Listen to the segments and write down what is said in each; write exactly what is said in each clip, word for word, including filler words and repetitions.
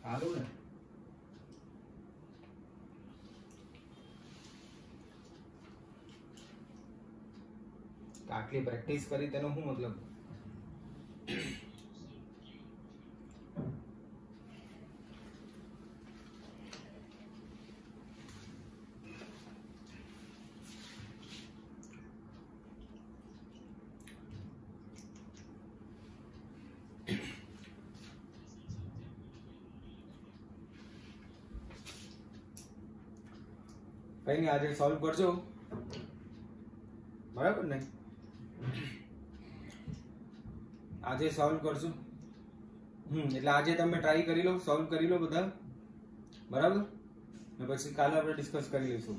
સારું ને આટલી પ્રેક્ટિસ કરી તેનો શું મતલબ? કઈ નહીં, આજે સોલ્વ કરજો, બરાબર ને? આજે સોલ્વ કરજો. હમ એટલે આજે તમે ટ્રાય કરી લો, સોલ્વ કરી લો બધા, બરાબર? ને પછી કાલે આપણે ડિસ્કસ કરી લઈશું.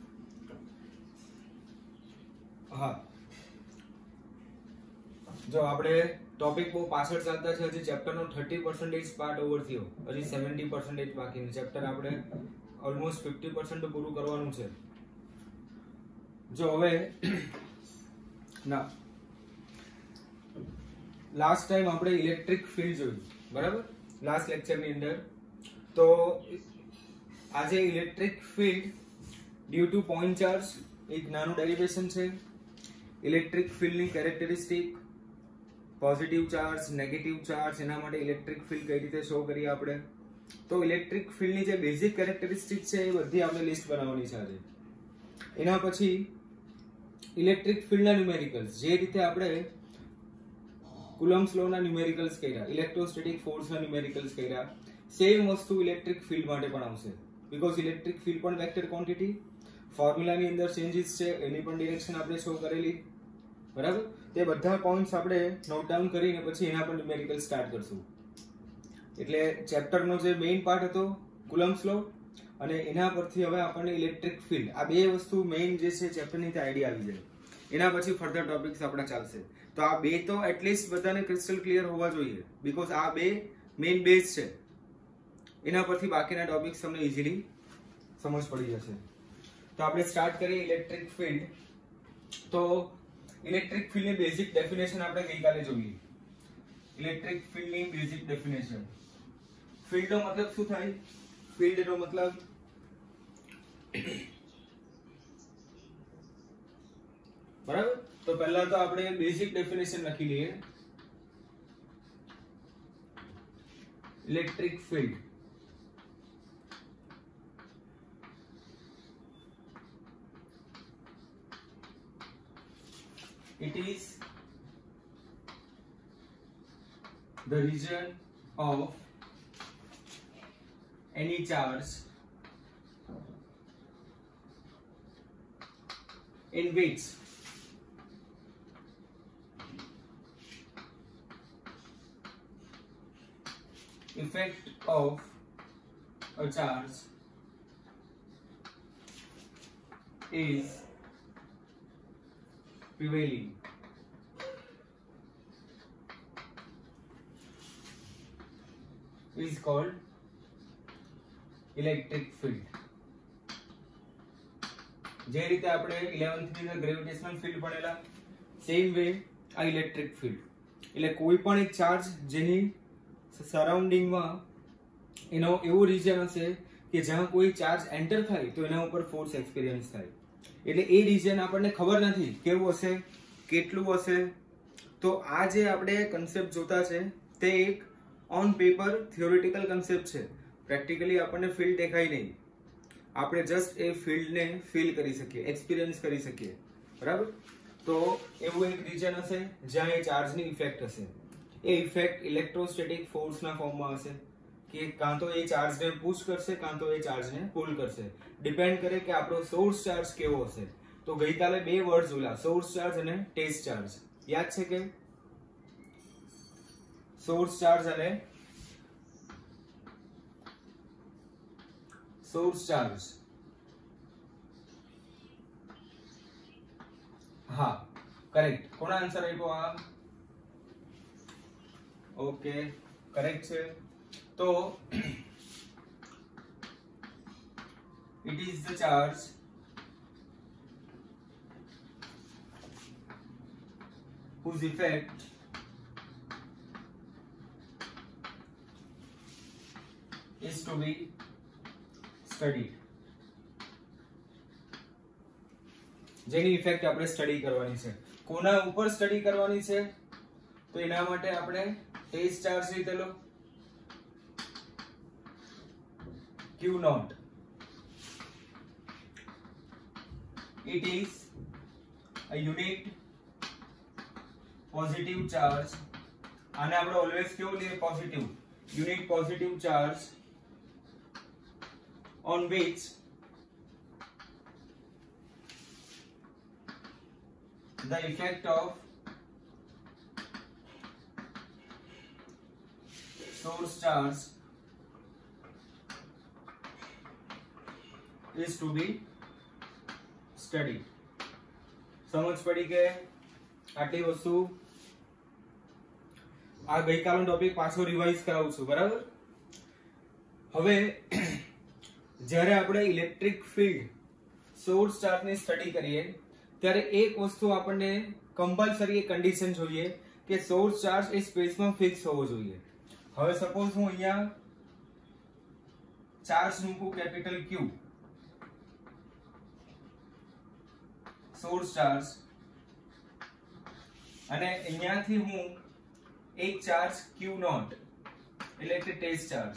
હા, જો આપણે ટોપિક બહુ પાછળ ચાલતા છે, હજી ચેપ્ટરનો થર્ટી પર્સન્ટેજ પાર્ટ ઓવર થયો, હજી સેવન્ટી પર્સન્ટેજ બાકી છે. ચેપ્ટર આપણે ઓલમોસ્ટ ફિફ્ટી પર્સન્ટ પૂરું કરવાનું છે. જો હવે ના લાસ્ટ ટાઈમ આપણે ઇલેક્ટ્રિક ફિલ્ડ જોયું, બરાબર? લાસ્ટ લેક્ચરની અંદર. તો આજે electric field due to point charge એક નાનું ડેરિવેશન છે. ઇલેક્ટ્રિક ફિલ્ડની characteristic, positive charge, negative charge, એના માટે ઇલેક્ટ્રિક ફિલ્ડ કઈ રીતે શો કરીએ આપણે. તો ઇલેક્ટ્રિક ફિલ્ડની જે બેઝિક કેરેક્ટરિસ્ટિક છે એ બધી આપણે લિસ્ટ બનાવવાની છે આજે. એના પછી ઇલેક્ટ્રિક ફિલ્ડના ન્યુમેરિકલ્સ, જે રીતે આપણે કુલમ્બ્સ લોના ન્યુમેરિકલ્સ કર્યા, ઇલેક્ટ્રોસ્ટેટિક ફોર્સના ન્યુમેરિકલ્સ કર્યા, સેમ વસ્તુ ઇલેક્ટ્રિક ફિલ્ડ માટે પણ આવશે. બીકોઝ ઇલેક્ટ્રિક ફિલ્ડ પણ વેક્ટર ક્વોન્ટિટી, ફોર્મ્યુલાની અંદર ચેન્જીસ છે, એની પણ ડિરેક્શન આપણે શો કરેલી, બરાબર? તે બધા પોઈન્ટ્સ આપણે નોટ ડાઉન કરીને પછી એના પર ન્યુમેરિકલ સ્ટાર્ટ કરશું. એટલે ચેપ્ટરનો જે મેઇન પાર્ટ હતો કુલમ્બ્સ લો, અને એના પરથી હવે આપણને ઇલેક્ટ્રિક ફિલ્ડ, આ બે વસ્તુ મેઇન જે છે ચેપ્ટરની તે આઈડિયા આવી જાય. એના પછી ફર્ધર ટોપિક્સ આપણા ચાલશે. તો આ બે તો એટલીસ્ટ બધાને ક્રિસ્ટલ ક્લિયર હોવા જોઈએ, બીકોઝ આ બે મેઇન બેઝ છે. એના પરથી બાકીના ટોપિક્સ તમને ઇઝીલી સમજ પડી જશે. તો આપણે સ્ટાર્ટ કરીએ ઇલેક્ટ્રિક ફિલ્ડ. તો ઇલેક્ટ્રિક ફિલ્ડની બેઝિક ડેફિનેશન આપણે ગઈકાલે જોઈ. ઇલેક્ટ્રિક ફિલ્ડની બેઝિક ડેફિનેશન. ફિલ્ડનો મતલબ શું થાય? ફિલ્ડનો મતલબ બરાબર? તો પહેલા તો આપણે બેઝિક ડેફિનેશન લખી લઈએ. Electric field it is the region of any charge in which effect of a charge is prevailing. Is called electric field. જે રીતે આપણે ઇલેવન્થ ની અંદર ગ્રેવિટેશનલ ફિલ્ડ ભણેલા, સેમ વે આ ઇલેક્ટ્રિક ફિલ્ડ. એટલે કોઈ પણ એક ચાર્જ જેની સરાઉન્ડિંગમાં એનો એવો રીજન હશે કે જ્યાં કોઈ ચાર્જ એન્ટર થાય તો એના ઉપર ફોર્સ એક્સપિરિયન્સ થાય. એટલે એ રીજન આપણને ખબર નથી કેવું હશે, કેટલું હશે. તો આ જે આપણે કન્સેપ્ટ જોતા છે તે એક ઓન પેપર થિયોરિટિકલ કન્સેપ્ટ છે. પ્રેક્ટિકલી આપણને ફિલ્ડ દેખાય નહીં, આપણે જસ્ટ એ ફિલ્ડને ફીલ કરી શકીએ, એક્સપિરિયન્સ કરી શકીએ, બરાબર? તો એવું એક રીજન હશે જ્યાં એ ચાર્જની ઇફેક્ટ હશે. એ ઇફેક્ટ ઇલેક્ટ્રોસ્ટેટિક ફોર્સના ફોર્મમાં હશે કે કાં તો એ ચાર્જને પુશ કરશે કાં તો એ ચાર્જને પુલ કરશે. ડિપેન્ડ કરે કે આપણો સોર્સ ચાર્જ કેવો હશે. તો ગઈકાલે બે વર્ડ જોયા, સોર્સ ચાર્જ અને ટેસ્ટ ચાર્જ. યાદ છે કે? સોર્સ ચાર્જ અને સોર્સ ચાર્જ. હા, કરેક્ટ. કોનો આન્સર આપ્યો? આ ઓકે, કરેક્ટ છે. તો it is the charge whose effect is to be studied. જેની ઇફેક્ટ આપણે સ્ટડી કરવાની છે. કોના ઉપર સ્ટડી કરવાની છે? તો એના માટે આપણે ટેસ્ટ ચાર્જ લીધેલો Q naught. It is a unit positive charge. આને આપણે ઓલવેઝ કેવું લઈએ? Positive. Unit positive charge on which the effect of source charge is to be studied. સમજ પડી કે આટલી વસ્તુ આ ગઈકાલનો ટોપિક પાછો રિવાઇઝ કરાવું છું, બરાબર? હવે જ્યારે આપણે ઇલેક્ટ્રિક ફિલ્ડ સોર્સ ચાર્જની સ્ટડી કરીએ ત્યારે એક વસ્તુ આપણને કમ્પલસરી કન્ડિશન જોઈએ કે સોર્સ ચાર્જ એ સ્પેસમાં ફિક્સ હોવો જોઈએ. હવે સપોઝ હું અહીંયા ચાર્જ મૂકું કેપિટલ Q, સોર્સ ચાર્જ, અને અહીંયાથી હું એક ચાર્જ Q naught એટલે કે ટેસ્ટ ચાર્જ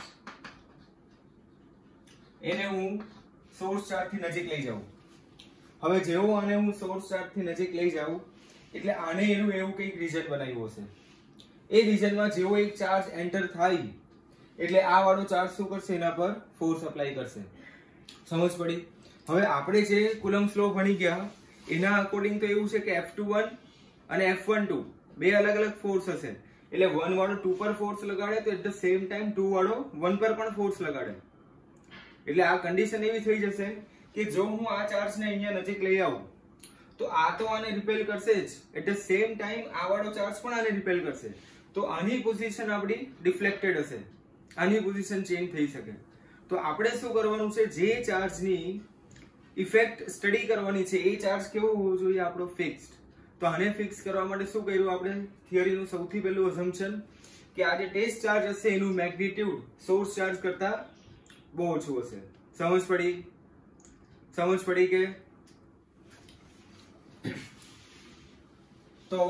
એને હું સોર્સ ચાર્જ થી નજીક લઈ જાઉં. હવે જેવો આને હું સોર્સ ચાર્જ થી નજીક લઈ જાઉં એટલે આને એનું એવું કંઈક રીજન બનાવ્યું હશે. એ રીજનમાં જેવો એક ચાર્જ એન્ટર થાય એટલે આ વાળો ચાર્જ શું કરશે? એના પર ફોર્સ અપ્લાય કરશે. સમજ પડી? હવે આપણે જે કુલમ્બ્સ લો ભણી ગયા એના અકોર્ડિંગ તો એવું છે કે એફ ટુ વન અને એફ વન ટુ બે અલગ અલગ ફોર્સ હશે. એટલે વન વાળો ટુ પર ફોર્સ લગાડે તો at the same time two વાળો વન પર પણ ફોર્સ લગાડે. એટલે આ કન્ડિશન એવી થઈ જશે કે જો હું આ ચાર્જને અહીંયા નજીક લઈ આવું તો આ તો આને રિપેલ કરશે જ, એટ ધ સેમ ટાઈમ આ વાળો ચાર્જ પણ આને રિપેલ કરશે. તો આની પોઝિશન આપણી ડિફ્લેક્ટેડ હશે, આની પોઝિશન ચેન્જ થઈ શકે. તો આપણે શું કરવાનું છે? જે ચાર્જની ઇફેક્ટ સ્ટડી કરવાની છે એ ચાર્જ કેવો હોવો જોઈએ? આપણો ફિક્સ્ડ. તો આને ફિક્સ કરવા માટે શું કર્યું આપણે? થિયરીનું સૌથી પહેલું અઝમ્પશન કે આ જે ટેસ્ટ ચાર્જ હશે એનું મેગ્નીટ્યુડ સોર્સ ચાર્જ કરતા બહુ ઓછું હશે. સમજ પડી? સમજ પડી કે? તો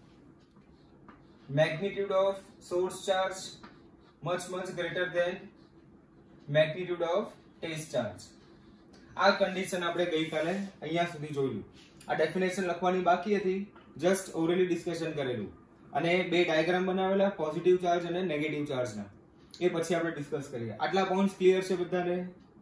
magnitude of source charge much much greater than magnitude of test charge. આ કન્ડિશન આપણે ગઈકાલે અહીંયા સુધી જોયું. આ ડેફિનેશન લખવાની બાકી હતી, જસ્ટ ઓરલી ડિસ્કશન કરેલું, અને બે ડાયાગ્રામ બનાવેલા પોઝિટિવ ચાર્જ અને નેગેટિવ ચાર્જના. એ પછી આપણે ડિસ્કસ કરીએ. આટલા પોઈન્ટ્સ ક્લિયર છે બધાને?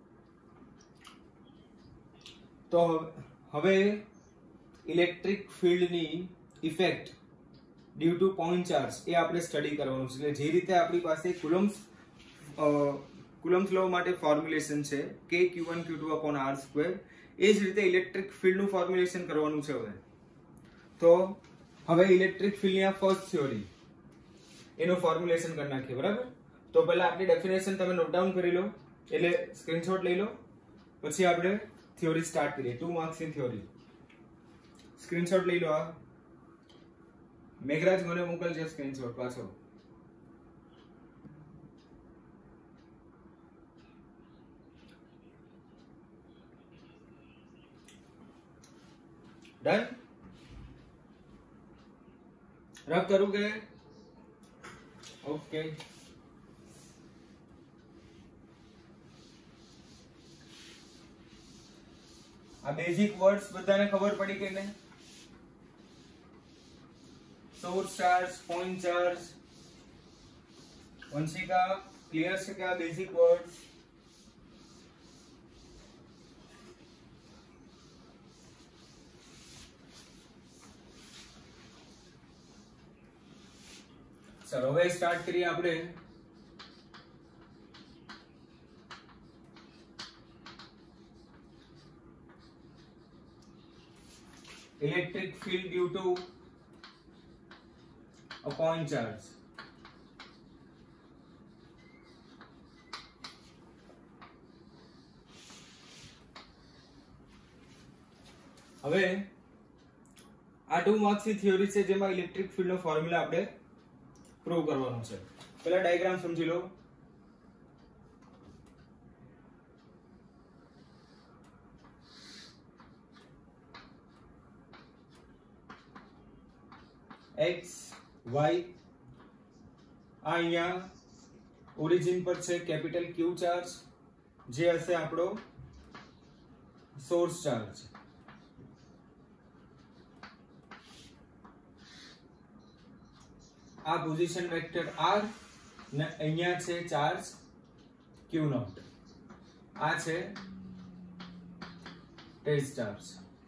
તો હવે ઇલેક્ટ્રિક ફિલ્ડની effect due to point charge એ આપણે સ્ટડી કરવાનું છે. એટલે જે રીતે આપણી પાસે કુલમ્બ્સ કુલમ્બ્સ લો માટે ફોર્મ્યુલેશન છે કે Q one Q two upon R square, એ જ રીતે ઇલેક્ટ્રિક ફિલ્ડનું ફોર્મ્યુલેશન કરવાનું છે. હવે તો હવે ઇલેક્ટ્રિક ફિલ્ડની આ ફર્સ્ટ થિયોરી એનું ફોર્મ્યુલેશન કરી નાખીએ, બરાબર? તો પહેલા આપણી ડેફિનેશન તમે નોટ ડાઉન કરી લો, એટલે સ્ક્રીનશોટ લઈ લો, પછી આપણે થિયોરી સ્ટાર્ટ કરીએ. ટુ માર્ક્સની થિયોરી. સ્ક્રીનશોટ લઈ લો. આ મેઘરાજ મને મોકલજે સ્ક્રીનશોટ પાછો. ડન? રબ કરું કે? ઓકે. આ બેઝિક વર્ડ્સ બધાને ખબર પડી કે નહીં? Source charge, point charge, Vanshika clear છે કે આ બેઝિક વર્ડ્સ? ચલો હવે સ્ટાર્ટ કરીએ આપણે. Electric field due to a point charge. હવે આ ટુ માર્ક્સ ની થિયરી છે જેમાં ઇલેક્ટ્રિક ફિલ્ડ નો ફોર્મ્યુલા આપણે પ્રૂવ કરવાનો છે. પહેલા ડાયાગ્રામ સમજી લો. एक्स वाई आ अहींया ओरिजिन पर छे कैपिटल क्यू चार्ज जे हशे आपणो सोर्स चार्ज। आ पोजीशन वेक्टर आर ने अहींया छे चार्ज क्यू नॉट, आ छे टेस्ट चार्ज।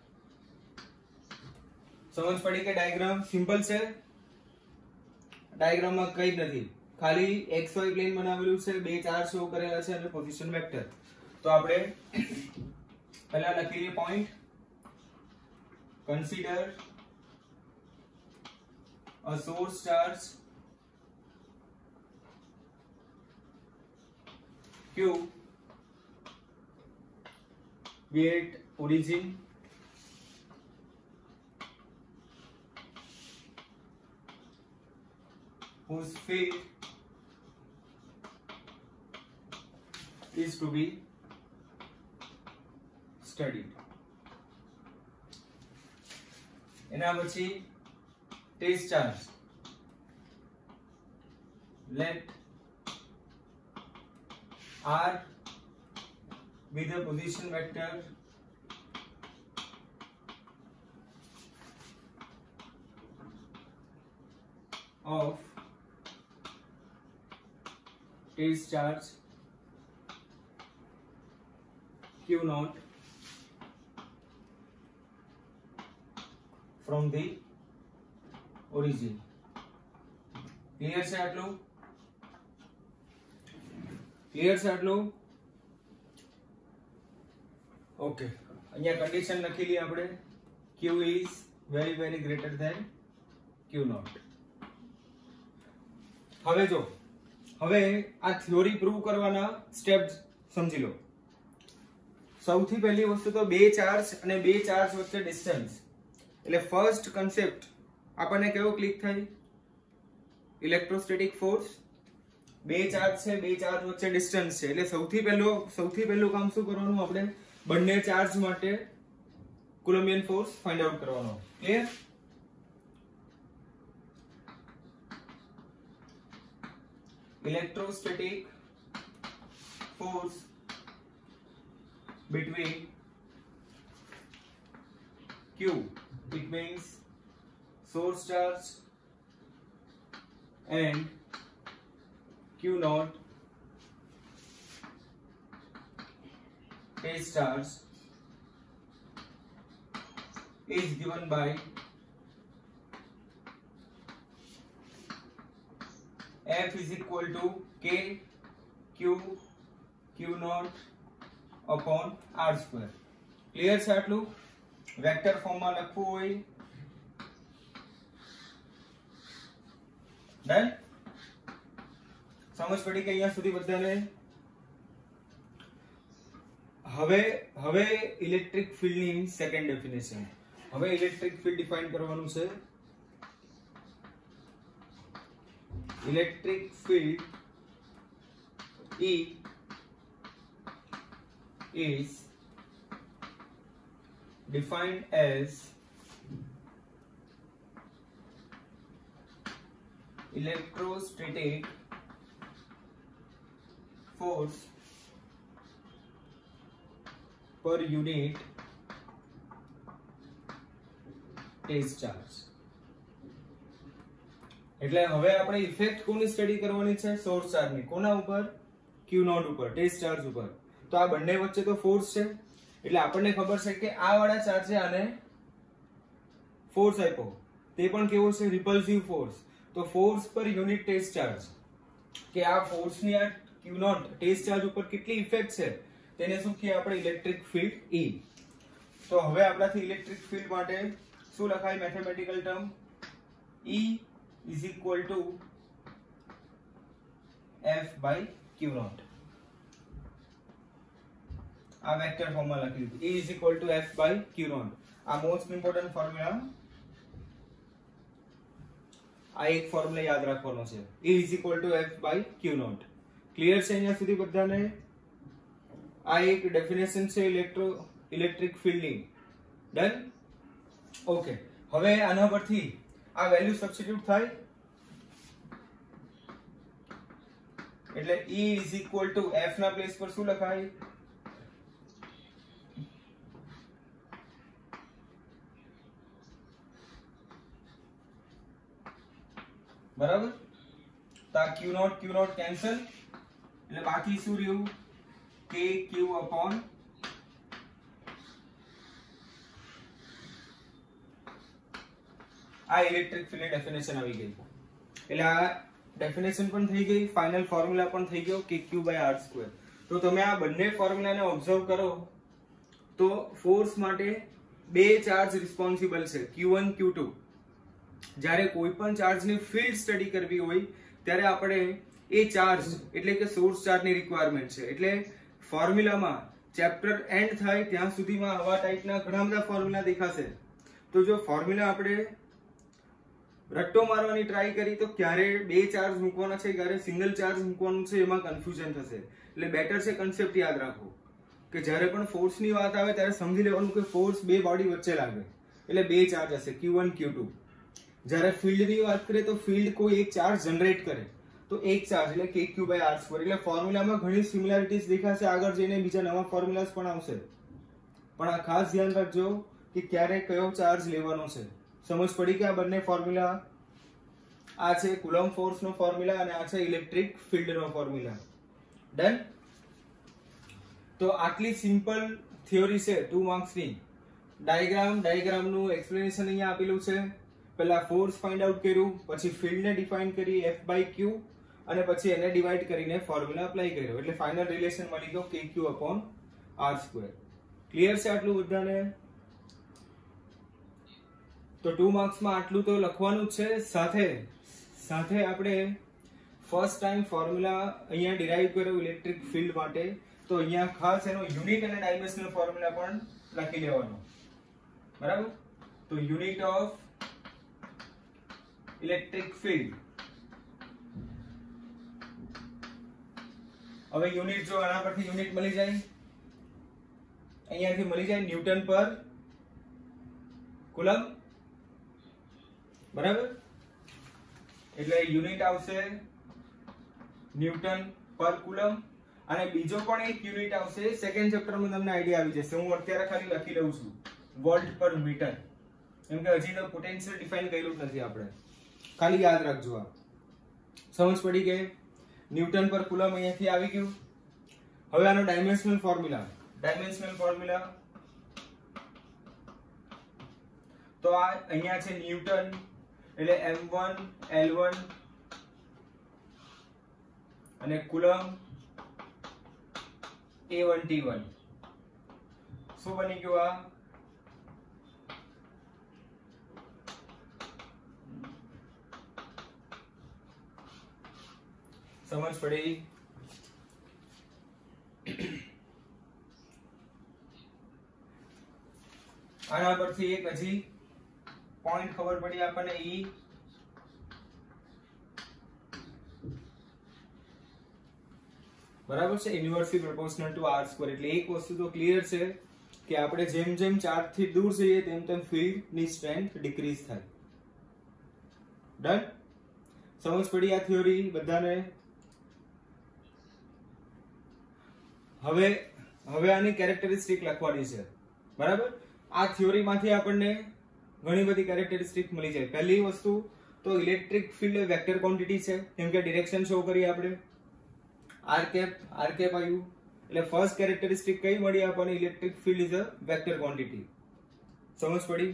समझ पड़ी के डायग्राम सिंपल छे? डायग्राम में कई नहीं, खाली एक्स वाय प्लेन बनावेलू छे, बे चार्ज शो करेला छे अने पोजीशन वेक्टर। तो आपणे पहला लखी लीए point, consider a source charge Q be at origin whose field is to be studied. એના પછી test charge, let R be the position vector of test charge Q naught from the origin. Clear છે આટલું? Clear છે આટલું? Okay, અહીંયા condition લખી લઈએ આપણે, Q is very very greater than Q naught. હવે જો, હવે આ થિયોરી પ્રૂવ કરવાના સ્ટેપ્સ સમજી લો. સૌથી પહેલી વસ્તુ તો બે ચાર્જ અને બે ચાર્જ વચ્ચે ડિસ્ટન્સ, એટલે ફર્સ્ટ કન્સેપ્ટ આપણને કેવો ક્લિક થાય? ઇલેક્ટ્રોસ્ટેટિક ફોર્સ, બે ચાર્જ છે, બે ચાર્જ વચ્ચે ડિસ્ટન્સ છે, એટલે સૌથી પહેલો સૌથી પહેલું કામ શું કરવાનું? આપણે બંને ચાર્જ માટે કુલમ્બિયન ફોર્સ ફાઇન્ડ આઉટ કરવાનો. Clear? Electrostatic force between Q, it means source charge, and Q naught, base charge, is given by F is equal to K Q Q naught upon R square. Clear છે આટલું? Vector ફોર્મમાં લખવું હોય done? સમજ પડી કે અહીંયા સુધી બધાને? હવે હવે ઇલેક્ટ્રિક ફિલ્ડની સેકન્ડ ડેફિનેશન. હવે ઇલેક્ટ્રિક ફિલ્ડ ડિફાઇન કરવાનું છે. Electric field E is defined as electrostatic force per unit test charge. એટલે હવે આપણે ઇફેક્ટ કોની સ્ટડી કરવાની છે? સોર્સ ચાર્જની. કોના ઉપર? ક્યુ નોટ ઉપર, ટેસ્ટ ચાર્જ ઉપર. તો આ બંને વચ્ચે તો ફોર્સ છે, એટલે આપણને ખબર છે કે આ વાળા ચાર્જે આને ફોર્સ આપ્યો, તે પણ કેવો છે? Repulsive force. તો force per unit test charge, કે આ ફોર્સની આ ક્યુ નોટ ટેસ્ટ ચાર્જ ઉપર કેટલી ઇફેક્ટ છે તેને શું કહીએ આપણે? Electric field E. તો હવે આપણાથી ઇલેક્ટ્રિક ફિલ્ડ માટે શું લખાય mathematical term? E is equal to F by Q naught. આ વેક્ટર ફોર્મમાં લખી દીધું. E is equal to F by Q naught. આ મોસ્ટ ઇમ્પોર્ટન્ટ ફોર્મ્યુલા, આ એક ફોર્મ્યુલા યાદ રાખવાનો છે. E is equal to F by Q naught. Clear છે અહીંયા સુધી બધાને? આ એક ડેફિનેશન છે ઇલેક્ટ્રો ઇલેક્ટ્રિક ફિલ્ડની. ડન? ઓકે, હવે આના પરથી આ વેલ્યુ સબસ્ટિટ્યુટ થાય એટલે E is equal to F ના પ્લેસ પર શું લખાય? બરાબર, તો આ Q naught Q naught cancel એટલે બાકી શું રહ્યું? K Q upon આ ઇલેક્ટ્રિક ફિલ્ડ ડેફિનેશન આવી ગઈ. એટલે આ ડેફિનેશન પણ થઈ ગઈ, ફાઇનલ ફોર્મ્યુલા પણ થઈ ગયો કે Q by R સ્ક્વેર. તો તમે આ બંને ફોર્મ્યુલાને ઓબ્ઝર્વ કરો તો ફોર્સ માટે બે ચાર્જ રિસ્પોન્સિબલ છે, Q વન Q ટુ. જ્યારે કોઈ પણ ચાર્જની ફિલ્ડ સ્ટડી કરવી હોય ત્યારે આપણે એ ચાર્જ એટલે કે સોર્સ ચાર્જની રિક્વાયરમેન્ટ છે. એટલે ફોર્મ્યુલામાં ચેપ્ટર એન્ડ થાય ત્યાં સુધીમાં આવા ટાઈપના ઘણા બધા ફોર્મ્યુલા દેખાશે. તો જો ફોર્મ્યુલા આપણે રટ્ટો મારવાની ટ્રાય કરી તો ક્યારે બે ચાર્જ મૂકવાના છે, ક્યારે સિંગલ ચાર્જ મૂકવાનું છે, એમાં કન્ફ્યુઝન થશે. એટલે બેટર છે કન્સેપ્ટ યાદ રાખો કે જ્યારે પણ ફોર્સની વાત આવે ત્યારે સમજી લેવાનું કે ફોર્સ બે બોડી વચ્ચે લાગે એટલે બે ચાર્જ હશે, Q વન Q ટુ. જ્યારે ફિલ્ડની વાત કરીએ તો ફિલ્ડ કોઈ એક ચાર્જ જનરેટ કરે તો એક ચાર્જ એટલે K Q by R square. એટલે ફોર્મ્યુલામાં ઘણી સિમિલારિટીઝ દેખાશે, આગળ જઈને બીજા નવા ફોર્મ્યુલાસ પણ આવશે. પણ આ ખાસ ધ્યાન રાખજો કે ક્યારે કયો ચાર્જ લેવાનો છે. સમજ પડી કે આ બંને ફોર્મ્યુલા, આ છે કુલમ્બ ફોર્સ નો ફોર્મ્યુલા અને આ છે ઇલેક્ટ્રિક ફિલ્ડ નો ફોર્મ્યુલા. ડન. તો આટલી સિમ્પલ થિયોરી છે ટુ માર્ક્સ ની. ડાયાગ્રામ ડાયાગ્રામ નું એક્સપ્લેનેશન અહીંયા આપેલું છે. પહેલા ફોર્સ ફાઇન્ડ આઉટ કર્યું, પછી ફિલ્ડ ને ડિફાઇન કરી F by Q અને પછી એને ડિવાઈડ કરીને ફોર્મ્યુલા એપ્લાય કર્યો એટલે ફાઇનલ રિલેશન મળી ગયો K Q upon R square. Clear છે આટલું બધાને? તો ટુ માર્ક્સ માં આટલું તો લખવાનું જ છે. સાથે સાથે આપણે ફર્સ્ટ ટાઈમ ફોર્મ્યુલા અહીંયા ડિરાઈવ કર્યો ઇલેક્ટ્રિક ફિલ્ડ માટે, તો અહીંયા ખાસ એનો યુનિટ અને ડાયમેન્શનલ ફોર્મ્યુલા પણ લખી લેવાનો. બરાબર, તો યુનિટ ઓફ ઇલેક્ટ્રિક ફિલ્ડ. હવે યુનિટ જો આના પરથી યુનિટ મળી જાય, અહીંયાથી મળી જાય ન્યૂટન પર કુલમ્બ. બરાબર, એટલે યુનિટ આવશે ન્યૂટન પર કુલમ્બ. અને બીજો પણ એક યુનિટ આવશે, સેકન્ડ ચેપ્ટરમાં તમને આઈડિયા આવી જશે. હું અત્યારે ખાલી લખી લઉં છું વોલ્ટ પર મીટર, કેમ કે હજી તો પોટેન્શિયલ ડિફાઇન કર્યું જ નથી આપણે. ખાલી યાદ રાખજો. આ સમજ પડી કે ન્યૂટન પર કુલમ્બ અહીંયાથી આવી ગયું. હવે આનો ડાયમેન્શનલ ફોર્મ્યુલા, ડાયમેન્શનલ ફોર્મ્યુલા તો આ અહીંયા છે ન્યૂટન એટલે M વન L વન અને coulomb A one T one. શું બની ગયું? આ સમજ પડી? આના પરથી એક હજી પોઈન્ટ ખબર પડી આપણને, E બરાબર છે inversely proportional to R square. એટલે એક વસ્તુ તો ક્લિયર છે કે આપણે જેમ જેમ ચાર્જ થી દૂર જઈએ તેમ તેમ ફિલ્ડ ની સ્ટ્રેન્થ ડિક્રીઝ થાય. ડન. સમજ પડી આ થિયોરી બધાને? હવે હવે આની કેરેક્ટરિસ્ટિક લખવાની છે. બરાબર, આ થિયોરી માંથી આપણને ઘણી બધી કેરેક્ટરિસ્ટિક મળી જાય. પહેલી વસ્તુ તો ઇલેક્ટ્રિક ફિલ્ડ વેક્ટર ક્વોન્ટિટી છે, કેમ કે ડિરેક્શન શો કરી આપણે r કેપ r કેપ આવ્યું. એટલે ફર્સ્ટ કેરેક્ટરિસ્ટિક કઈ મળી આપણને? Electric field is a vector quantity. સમજ પડી?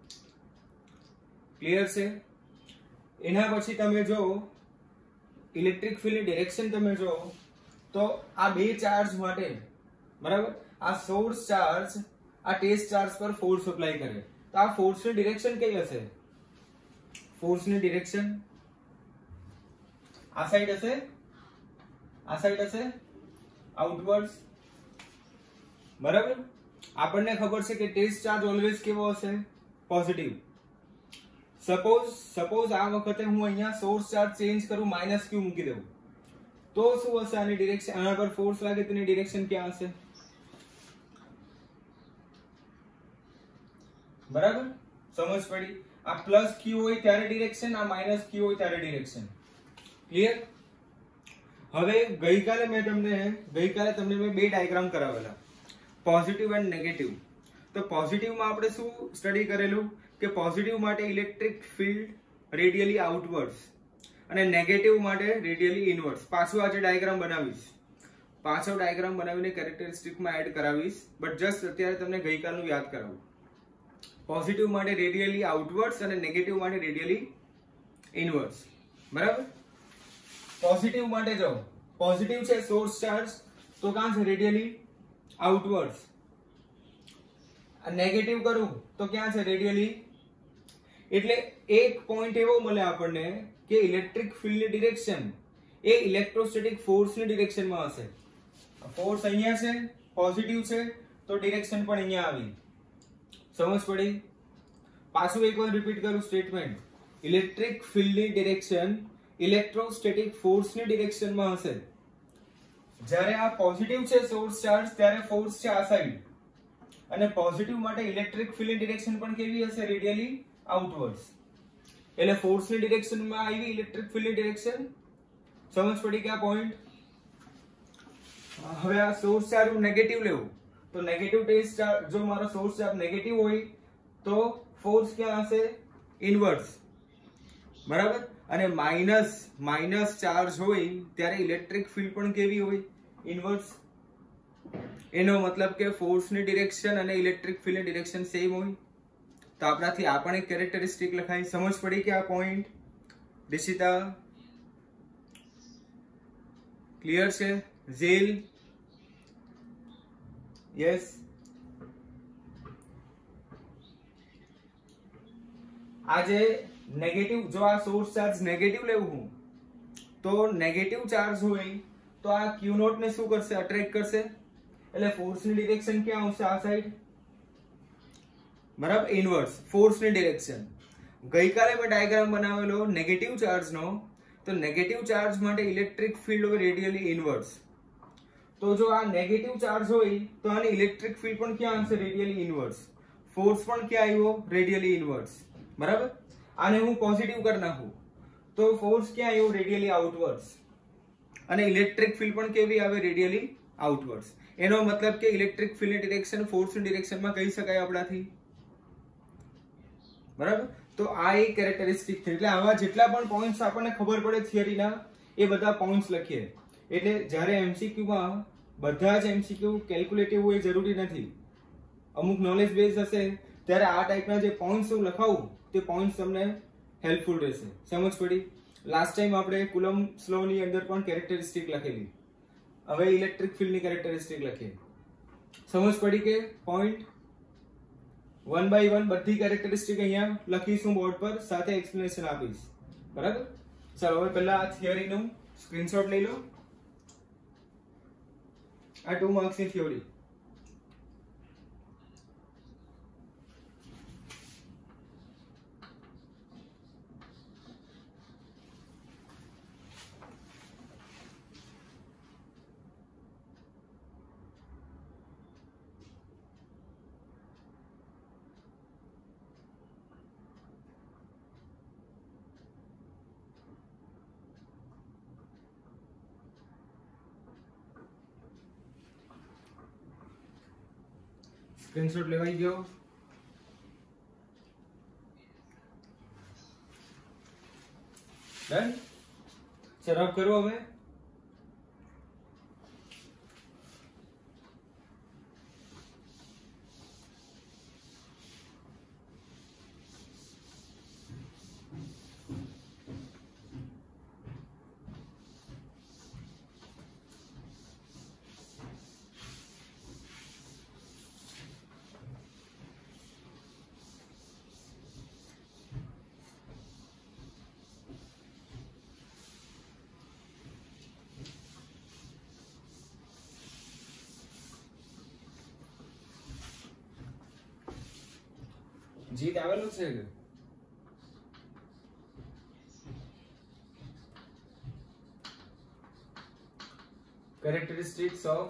ક્લિયર છે? એના પછી તમે જો ઇલેક્ટ્રિક ફિલ્ડની ડિરેક્શન તમે જો તો આ બે ચાર્જ માટે, બરાબર, આ સોર્સ ચાર્જ આ ટેસ્ટ ચાર્જ પર ફોર્સ અપ્લાય કરે તો આ ફોર્સની ડિરેક્શન કઈ હશે? ફોર્સની ડિરેક્શન આ સાઈડ હશે, આ સાઈડ હશે, આઉટવર્ડ્સ. બરાબર, આપણને ખબર છે કે ટેસ્ટ ચાર્જ ઓલવેઝ કેવો હશે? પોઝિટિવ. સપોઝ સપોઝ આ વખતે હું અહીંયા સોર્સ ચાર્જ ચેન્જ કરું, માઇનસ ક્યુ મૂકી દઉં તો શું હશે? આની ડિરેક્શન, આના પર ફોર્સ લાગે તેની ડિરેક્શન ક્યાં હશે? બરાબર, સમજ પડી? આ પ્લસ ક્યુ હોય ત્યારે ડિરેક્શન, આ માઇનસ ક્યુ હોય ત્યારે ડિરેક્શન. ક્લિયર? હવે ગઈકાલે મેં તમને ગઈકાલે તમને મેં બે ડાયાગ્રામ કરાવેલા, પોઝિટિવ એન્ડ નેગેટિવ. તો પોઝિટિવમાં આપણે શું સ્ટડી કરેલું કે પોઝિટિવ માટે ઇલેક્ટ્રિક ફિલ્ડ રેડિયલી આઉટવર્ડ્સ અને નેગેટિવ માટે રેડિયલી ઇનવર્ડ્સ. પાછું આજે ડાયાગ્રામ બનાવીશ, પાછો ડાયાગ્રામ બનાવીને કેરેક્ટરિસ્ટિકમાં એડ કરાવીશ, બટ જસ્ટ અત્યારે તમને ગઈકાલનું યાદ કરાવું. પોઝિટિવ માટે રેડિયલી આઉટવર્ડ્સ અને નેગેટિવ માટે રેડિયલી ઇનવર્ડ્સ. બરાબર? પોઝિટિવ માટે જો પોઝિટિવ છે સોર્સ ચાર્જ, તો કાં છે રેડિયલી આઉટવર્ડ્સ. નેગેટિવ કરું તો ક્યાં છે રેડિયલી. એટલે એક પોઈન્ટ એવો મળે આપણને કે ઇલેક્ટ્રિક ફિલ્ડની ડિરેક્શન એ ઇલેક્ટ્રોસ્ટેટિક ફોર્સની ડિરેક્શનમાં હશે. ફોર્સ અહીંયા છે, પોઝિટિવ છે, તો ડિરેક્શન પણ અહીંયા આવી. સમજ પડી? પાછું એકવાર રિપીટ કરું સ્ટેટમેન્ટ. ઇલેક્ટ્રિક ફિલ્ડની ડિરેક્શન ઇલેક્ટ્રોસ્ટેટિક ફોર્સની ડિરેક્શનમાં હશે. જ્યારે આ પોઝિટિવ છે સોર્સ ચાર્જ ત્યારે ફોર્સ છે આ સાઈડ, અને પોઝિટિવ માટે ઇલેક્ટ્રિક ફિલ્ડની ડિરેક્શન પણ કેવી હશે રેડિયલી આઉટવર્ડ્સ. એટલે ફોર્સની ડિરેક્શનમાં આવી ઇલેક્ટ્રિક ફિલ્ડની ડિરેક્શન. સમજ પડી કે આ પોઈન્ટ? હવે આ સોર્સ ચાર્જ નેગેટિવ લેવું તો નેગેટિવ ટેસ્ટ ચાર્જ, જો મારો સોર્સ ચાર્જ નેગેટિવ હોય તો ફોર્સ ક્યાં હશે ઇનવર્સ. બરાબર? અને માઇનસ માઇનસ ચાર્જ હોય ત્યારે ઇલેક્ટ્રિક ફિલ્ડ પણ કેવી હોય ઇનવર્સ. એનો મતલબ કે ફોર્સની ડિરેક્શન અને ઇલેક્ટ્રિક ફિલ્ડની ડિરેક્શન સેમ હોય. તો આપણાથી આ પણ એક કેરેક્ટરિસ્ટિક લખાય. સમજ પડી કે આ પોઈન્ટ? દિશિતા ક્લિયર છે? ઝેલ યસ. આજે નેગેટિવ, જો આ સોર્સ ચાર્જ નેગેટિવ લેવું હું તો નેગેટિવ ચાર્જ હોય તો આ ક્યુ નોટ ને શું કરશે અટ્રેક્ટ કરશે, એટલે ફોર્સની ડિરેક્શન ક્યાં આવશે આ સાઈડ. બરાબર? ઇનવર્સ ફોર્સની ડિરેક્શન. ગઈકાલે મેં ડાયાગ્રામ બનાવેલો નેગેટિવ ચાર્જનો, તો નેગેટિવ ચાર્જ માટે ઇલેક્ટ્રિક ફિલ્ડ હોય રેડિયલી ઇનવર્સ. તો જો આ નેગેટિવ ચાર્જ હોય તો આની ઇલેક્ટ્રિક ફિલ્ડ પણ ક્યાં હશે રેડિયલી ઇનવર્સ. ફોર્સ પણ ક્યાં આવ્યો રેડિયલી ઇનવર્સ. બરાબર? આને હું પોઝિટિવ કરી નાખું તો ફોર્સ ક્યાં આવ્યો રેડિયલી આઉટવર્ડ્સ, અને ઇલેક્ટ્રિક ફિલ્ડ પણ કેવી આવે રેડિયલી આઉટવર્ડ્સ. એનો મતલબ કે ઇલેક્ટ્રિક ફિલ્ડની ડિરેક્શન ફોર્સની ડિરેક્શનમાં કહી શકાય આપણાથી. બરાબર? તો આ એક કેરેક્ટરિસ્ટિક છે. એટલે આવા જેટલા પણ પોઈન્ટ્સ આપણને ખબર પડે થિયરીના એ બધા પોઈન્ટ્સ લખીએ. એટલે જ્યારે એમસીક્યુમાં બધા જ એમસીક્યુ કેલ્ક્યુલેટિવ હોય જરૂરી નથી. અમુક નોલેજ બેઝ હશે ત્યારે આ ટાઈપના જે પોઈન્ટ્સ હું લખાવું તે પોઈન્ટ્સ તમને હેલ્પફુલ રહેશે. સમજ પડી? લાસ્ટ ટાઈમ આપણે કુલમ સ્લો ની અંદર પણ કેરેક્ટરિસ્ટિક લખેલી, હવે ઇલેક્ટ્રિક ફિલ્ડની કેરેક્ટરિસ્ટિક લખીએ. સમજ પડી કે પોઈન્ટ? વન બાય વન બધી કેરેક્ટરિસ્ટિક અહીંયા લખીશું બોર્ડ પર, સાથે એક્સપ્લેનેશન આપીશ. બરાબર? ચાલો હવે પહેલા આ થિયરીનું સ્ક્રીનશોટ લઈ લો. આ ટુ માર્ક્સની થિયરી. સ્ક્રીનશોટ લેવાઈ ગયો? ડન? ચલો કરો હવે. જીત આવેલું છે કે characteristics of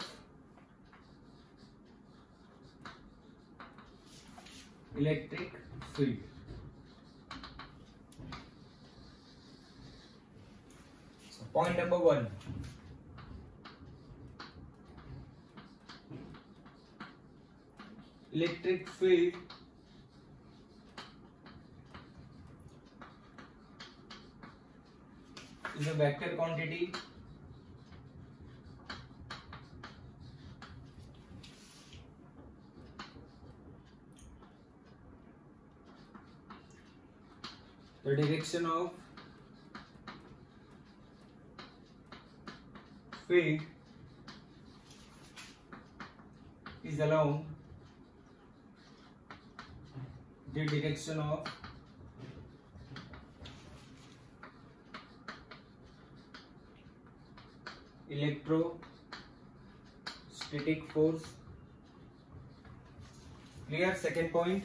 electric field. point number one. Electric field is a vector quantity the direction of field is along the direction of electrostatic force. Clear? Second point.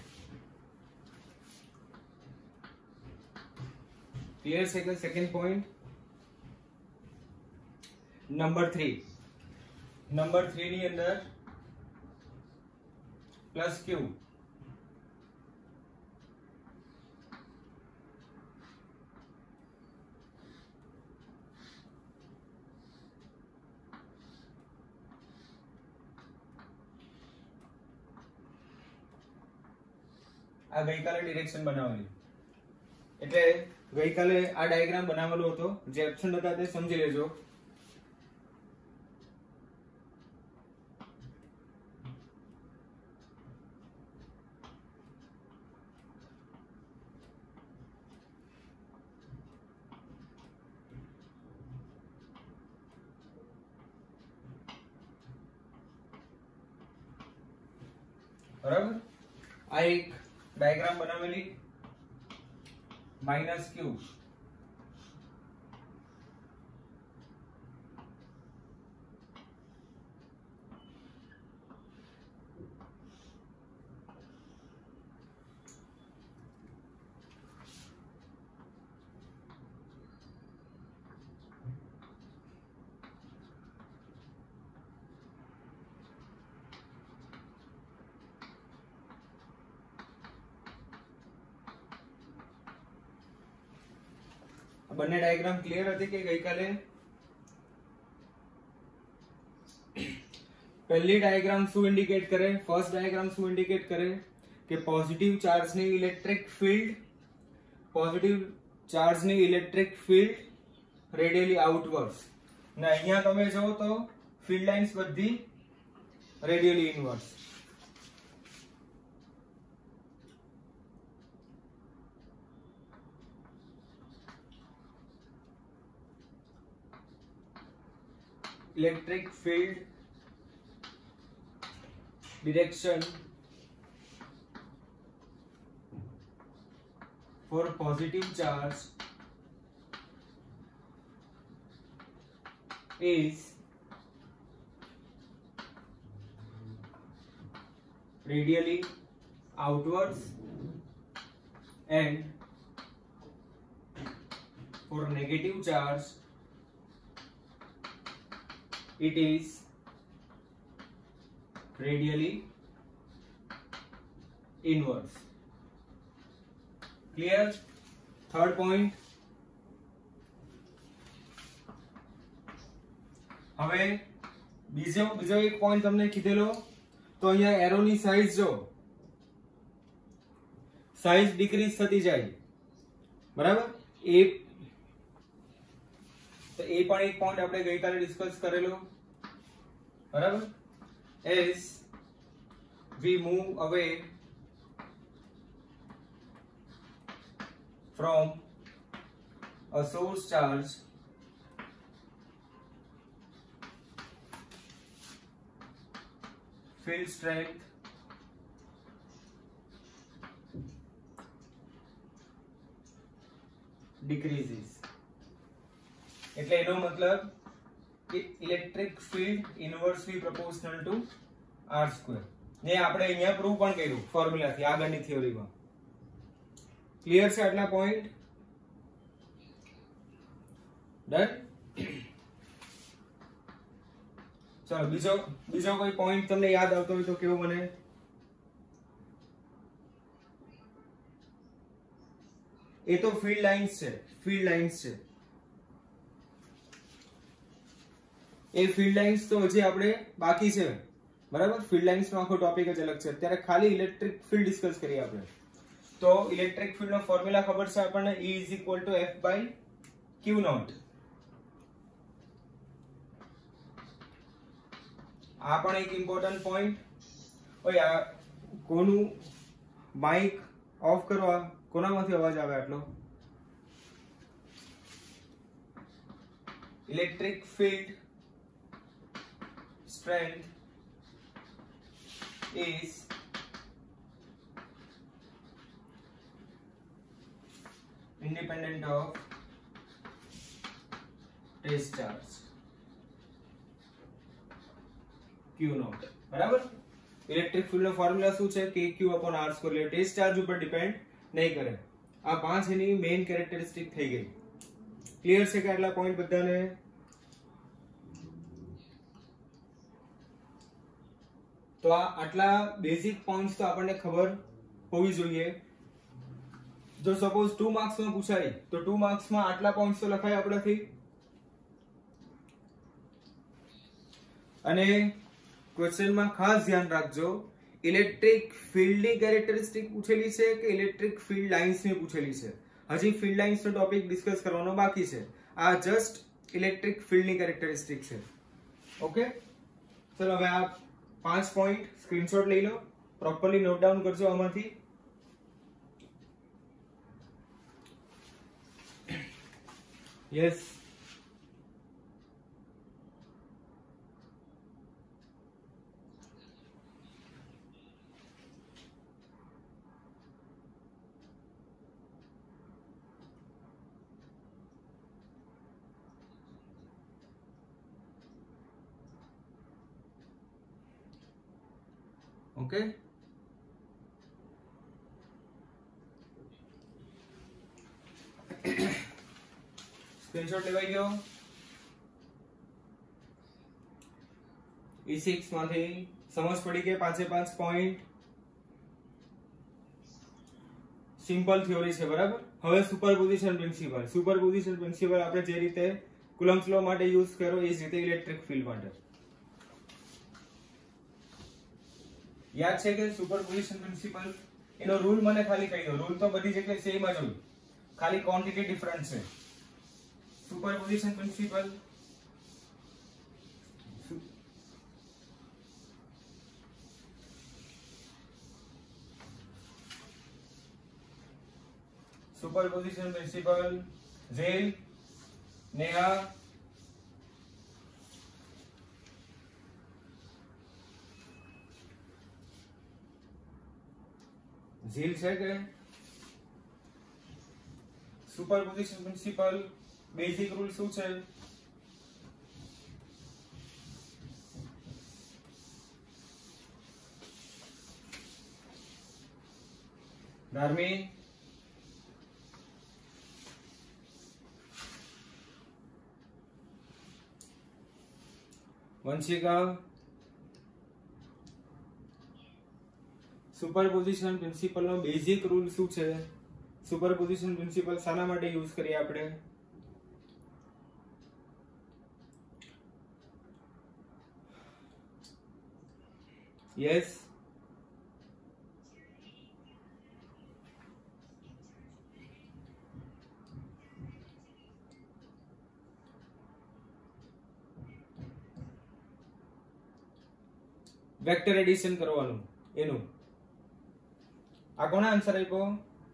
Clear? Second second point. Number three. Number three ની અંદર plus Q. આ ગઈકાલે direction બનાવેલી, એટલે ગઈકાલે આ diagram બનાવેલો હતો. જે ઓપ્શન હતા તે સમજી લેજો. બરાબર, આ એક डायग्राम बनावेली माइनस क्यू. બંને ડાયાગ્રામ ક્લિયર હતી કે ગઈકાલે? પહેલી ડાયાગ્રામ શું ઇન્ડિકેટ કરે? ફર્સ્ટ ડાયાગ્રામ શું ઇન્ડિકેટ કરે કે પોઝિટિવ ચાર્જ ની ઇલેક્ટ્રિક ફિલ્ડ પોઝિટિવ ચાર્જ ની ઇલેક્ટ્રિક ફિલ્ડ રેડિયલી આઉટવર્ડ્સ. ને અહીંયા તમે જો તો ફિલ્ડ લાઇન્સ બધી radially inverse. electric field direction for positive charge is radially outwards and for negative charge it is radially inwards. Clear? Third point. હવે બીજો બીજો એક પોઈન્ટ તમને કીધેલો, તો અહીંયા એરોની સાઈઝ જો સાઈઝ ડિક્રીઝ થતી જાય. બરાબર, એ તો એ પણ એક પોઈન્ટ આપણે ગઈકાલે ડિસ્કસ કરેલો. બરાબર, as we move away from a source charge field strength decreases. એટલે એનો મતલબ કે electric field inversely proportional to R square. ને આપણે અહીંયા પ્રૂવ પણ કર્યું ફોર્મ્યુલાથી આગળની થિયરીમાં. ક્લિયર છે આટલા પોઈન્ટ? ડન. ચલો બીજો બીજો કોઈ પોઈન્ટ તમને યાદ આવતો હોય તો કેવો મને? એ તો ફિલ્ડ લાઇન્સ છે, ફિલ્ડ લાઇન્સ છે. એ ફિલ્ડ લાઇન્સ તો હજી આપણે બાકી છે, બરાબર. ફિલ્ડ લાઇન્સ નો આખો ટોપિક જ અલગ છે. અત્યારે ખાલી ઇલેક્ટ્રિક ફિલ્ડ ડિસ્કસ કરીએ આપણે. તો ઇલેક્ટ્રિક ફિલ્ડ નો ફોર્મ્યુલા ખબર છે આપણને, E is equal to F by Q naught. આ પણ એક ઇમ્પોર્ટન્ટ પોઈન્ટ. ઓય આ કોનું માઇક ઓફ કરવા, કોનામાંથી અવાજ આવે આટલો? Electric field strength is independent of test charge Q naught. બરાબર. ઇલેક્ટ્રિક ફિલ્ડ નો ફોર્મ્યુલા શું છે? K Q upon R square. એટલે ટેસ્ટ ચાર્જ ઉપર ડિપેન્ડ નહીં કરે. આ પાંચ એની મેઇન કેરેક્ટરિસ્ટિક થઈ ગઈ. ક્લિયર છે કે આટલા પોઈન્ટ બધાને? તો આ આટલા બેઝિક પોઈન્ટ્સ તો આપણને ખબર હોવી જોઈએ. જો સપોઝ ટુ માર્ક્સ માં પૂછાય તો ટુ માર્ક્સ માં આટલા પોઈન્ટ્સ તો લખાય આપણાથી. અને ક્વેશ્ચનમાં ખાસ ધ્યાન રાખજો, ઇલેક્ટ્રિક ફિલ્ડની કેરેક્ટરિસ્ટિક પૂછેલી છે કે ઇલેક્ટ્રિક ફિલ્ડ લાઇન્સની પૂછેલી છે? હજી ફિલ્ડ લાઇન્સનો ટોપિક ડિસ્કસ કરવાનો બાકી છે. આ જસ્ટ ઇલેક્ટ્રિક ફિલ્ડની કેરેક્ટરિસ્ટિક છે. ઓકે, ચલો હવે આ પાંચ પોઈન્ટ સ્ક્રીનશોટ લઈ લો, પ્રોપરલી નોટ ડાઉન કરજો આમાંથી. Yes, okay. સ્ક્રીનશોટ લેવાઈ ગયો. E સિક્સ માંથી સમજ પડી કે પાંચે પાંચ પોઈન્ટ સિમ્પલ થિયોરી છે, બરાબર. હવે સુપરપોઝિશન પ્રિન્સિપલ. સુપરપોઝિશન પ્રિન્સિપલ આપણે જે રીતે કુલમ્બ્સ લો માટે યુઝ કર્યો એ જ રીતે ઇલેક્ટ્રિક ફિલ્ડ માટે. યાદ છે કે સુપરપોઝિશન પ્રિન્સિપલ એનો રૂલ મને ખાલી કહી દો. રૂલ તો બધી જગ્યાએ સેમ જ હોય, ખાલી ક્વોન્ટિટી ડિફરન્ટ છે. સુપરપોઝિશન પ્રિન્સિપલ સુપરપોઝિશન પ્રિન્સિપલ ઝેલ, નેહા, ઝીલ છે કે? સુપરપોઝિશન પ્રિન્સિપલ બેઝિક રૂલ શું છે? ધાર્મી, વંશિકા. સુપરપોઝિશન પ્રિન્સિપલ નો બેઝિક રૂલ શું છે? સુપરપોઝિશન પ્રિન્સિપલ શાના માટે યુઝ કરીએ આપણે? યસ, વેક્ટર એડિશન કરવાનું એનું. આ કોણે આન્સર આપ્યો?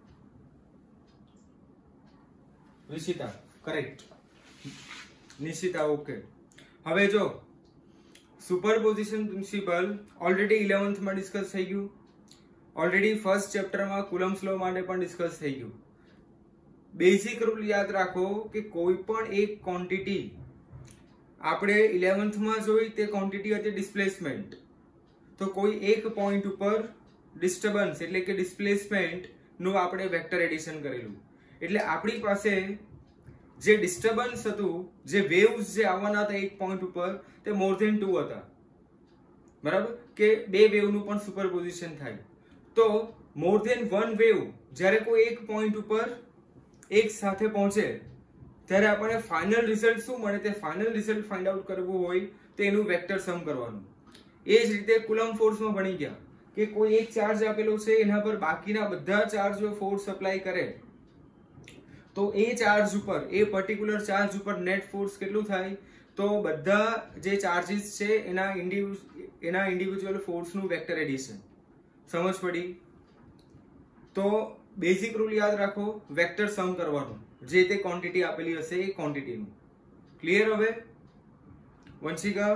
નિશિતા, કરેક્ટ. નિશિતા, ઓકે. હવે જો સુપરપોઝિશન પ્રિન્સિપલ ઓલરેડી ઇલેવન્થ માં ડિસ્કસ થઈ ગયું, ઓલરેડી ફર્સ્ટ ચેપ્ટરમાં કુલમ્બ્સ લો માટે પણ ડિસ્કસ થઈ ગયું. બેઝિક રૂલ યાદ રાખો કે કોઈ પણ એક ક્વોન્ટિટી આપણે ઇલેવન્થ માં જોઈ તે ક્વોન્ટિટી હતી ડિસ્પ્લેસમેન્ટ. તો કોઈ એક પોઈન્ટ ઉપર ડિસ્ટર્બન્સ એટલે કે ડિસ્પ્લેસમેન્ટ નું આપણે વેક્ટર એડિશન કરેલું. એટલે આપણી પાસે જે ડિસ્ટર્બન્સ હતું, જે વેવ્સ જે આવવાના હતા એક પોઈન્ટ ઉપર, તે મોર ધેન ટુ હતા, બરાબર. કે બે વેવ નું પણ સુપરપોઝિશન થાય. તો મોર ધેન વન વેવ જ્યારે કોઈ એક પોઈન્ટ ઉપર એક સાથે પહોંચે ત્યારે આપણને ફાઇનલ રિઝલ્ટ શું મળે તે ફાઇનલ રિઝલ્ટ ફાઇન્ડ આઉટ કરવું હોય તો એનું વેક્ટર સમ કરવાનું. એ જ રીતે કુલમ્બ ફોર્સમાં ભણી ગયા કે કોઈ એક ચાર્જ આપેલો છે, એના પર બાકીના બધા ચાર્જ જો ફોર્સ અપ્લાય કરે તો એ ચાર્જ ઉપર, એ પર્ટિક્યુલર ચાર્જ ઉપર નેટ ફોર્સ કેટલું થાય, તો બધા જે ચાર્જીસ છે એના ઇન્ડિવિજ્યુઅલ એના ઇન્ડિવિજ્યુઅલ ફોર્સનું વેક્ટર એડિશન. સમજ પડી? તો બેઝિક રૂલ યાદ રાખો, વેક્ટર સમ કરવાનું, જે તે ક્વોન્ટિટી આપેલી હશે એ ક્વોન્ટિટીનું. ક્લિયર? હવે વંશિકા,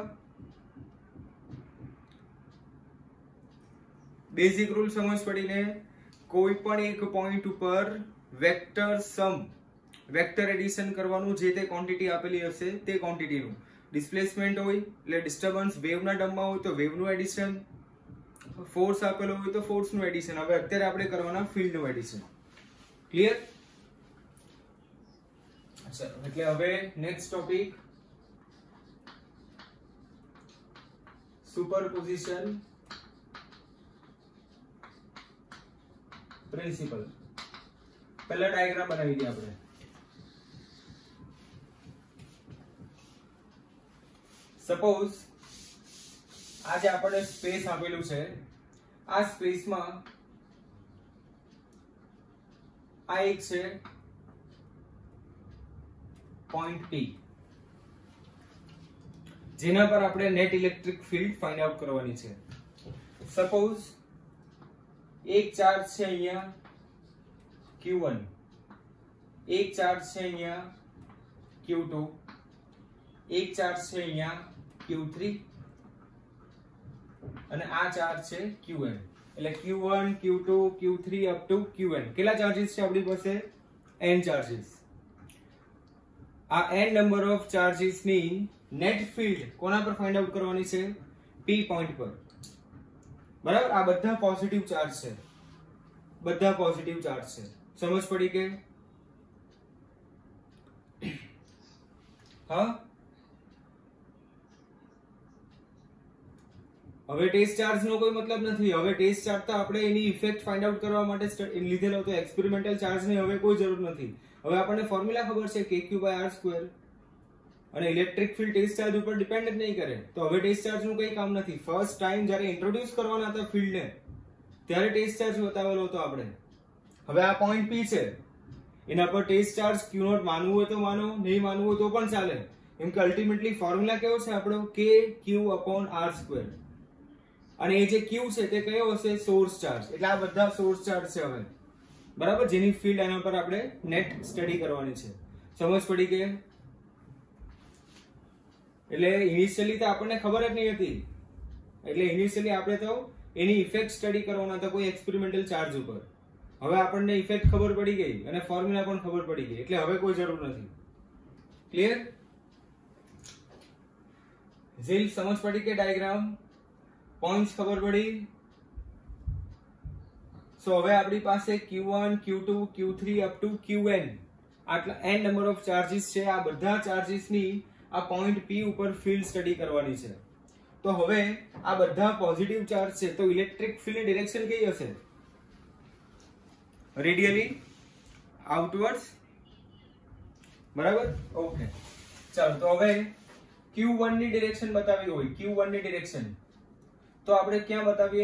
બેઝિક રૂલ સમજ પડીને કોઈ પણ એક પોઈન્ટ ઉપર વેક્ટર સમ, વેક્ટર એડિશન કરવાનું, જે તે ક્વોન્ટિટી આપેલી હશે તે ક્વોન્ટિટીનું. ડિસ્પ્લેસમેન્ટ હોય એટલે ડિસ્ટર્બન્સ વેવના ટર્મમાં હોય તો વેવનું એડિશન, ફોર્સ આપેલો હોય તો ફોર્સનું એડિશન. હવે અત્યારે આપણે કરવાના ફિલ્ડનું એડિશન. ક્લિયર? એટલે હવે નેક્સ્ટ ટોપિક સુપરપોઝિશન પ્રિન્સિપલ. પહેલા ડાયાગ્રામ બનાવી દઈએ આપણે. સપોઝ આજે આપણે સ્પેસ આપેલું છે, આ સ્પેસમાં આ એક છે પોઈન્ટ P, જેના પર આપણે net electric field find out કરવાની છે. સપોઝ એક ચાર્જ છે અહીંયા ક્યુ વન, એક ચાર્જ છે અહીંયા ક્યુ ટુ, એક ચાર્જ છે અહીંયા ક્યુ થ્રી અને આ ચાર્જ છે ક્યુ એન. એટલે Q one, Q two, Q three up to Q N. કેટલા ચાર્જીસ છે આપણી પાસે? n charges. આ n નંબર ઓફ ચાર્જીસ ની નેટ ફિલ્ડ કોના પર ફાઇન્ડ આઉટ કરવાની છે? P પોઈન્ટ પર. બરાબર? આ બધા પોઝિટિવ ચાર્જ છે, બધા પોઝિટિવ ચાર્જ છે. સમજ પડી કે? હા, હવે ટેસ્ટ ચાર્જ નો કોઈ મતલબ નથી. હવે ટેસ્ટ ચાર્જ તો આપણે એની ઇફેક્ટ ફાઇન્ડ આઉટ કરવા માટે લીધેલો હતો, એક્સપેરિમેન્ટલ ચાર્જ ની હવે કોઈ જરૂર નથી. હવે આપણને ફોર્મ્યુલા ખબર છે કે ક્યુ બાય આર સ્ક્વેર, અને ઇલેક્ટ્રિક ફિલ્ડ ટેસ્ટ ચાર્જ ઉપર ડિપેન્ડ જ નહીં કરે. તો હવે ટેસ્ટ ચાર્જ નું કઈ કામ નથી. ફર્સ્ટ ટાઈમ જ્યારે ઇન્ટ્રોડ્યુસ કરવાના હતા ફિલ્ડ ને, ત્યારે ટેસ્ટ ચાર્જ બતાવેલો હતો આપણે. હવે આ પોઈન્ટ P છે, એના પર ટેસ્ટ ચાર્જ ક્યુ નોટ માનવું હોય તો માનો, નહીં માનવું હોય તો પણ ચાલે, કેમ કે અલ્ટિમેટલી ફોર્મ્યુલા કેવો છે આપણો? કે ક્યુ અપોન આર સ્ક્વેર. અને એ જે ક્યુ છે તે કયો હશે? Source charge. એટલે આ બધા સોર્સ ચાર્જ છે હવે, બરાબર, જેની ફિલ્ડ એના પર આપણે નેટ સ્ટડી કરવાની છે. સમજ પડી કે? એટલે ઇનિશિયલી તો આપણને ખબર જ નહીં હતી, એટલે ઇનિશિયલી આપણે તો એની ઇફેક્ટ સ્ટડી કરવાના હતા કોઈ એક્સપેરિમેન્ટલ ચાર્જ ઉપર. હવે આપણને ઇફેક્ટ ખબર પડી ગઈ અને ફોર્મ્યુલા પણ ખબર પડી ગઈ, એટલે હવે કોઈ જરૂર નથી. ક્લિયર? ઝીલ સમજ પડી કે? ડાયાગ્રામ પોઈન્ટ્સ ખબર પડી? સો હવે આપણી પાસે Q one, Q two, Q three up to Q N આટલા n નંબર ઓફ ચાર્જીસ છે. આ બધા ચાર્જીસની આ પોઈન્ટ P ઉપર ફિલ્ડ સ્ટડી કરવાની છે. તો હવે આ બધા પોઝિટિવ ચાર્જ છે, તો ઇલેક્ટ્રિક ફિલ્ડ ડિરેક્શન કઈ હશે? Radially outwards. બરાબર? ઓકે, ચાલો. તો હવે ક્યુ વન ની ડિરેક્શન બતાવી હોય, ક્યુ વન ની ડિરેક્શન, તો આપણે ક્યાં બતાવીએ?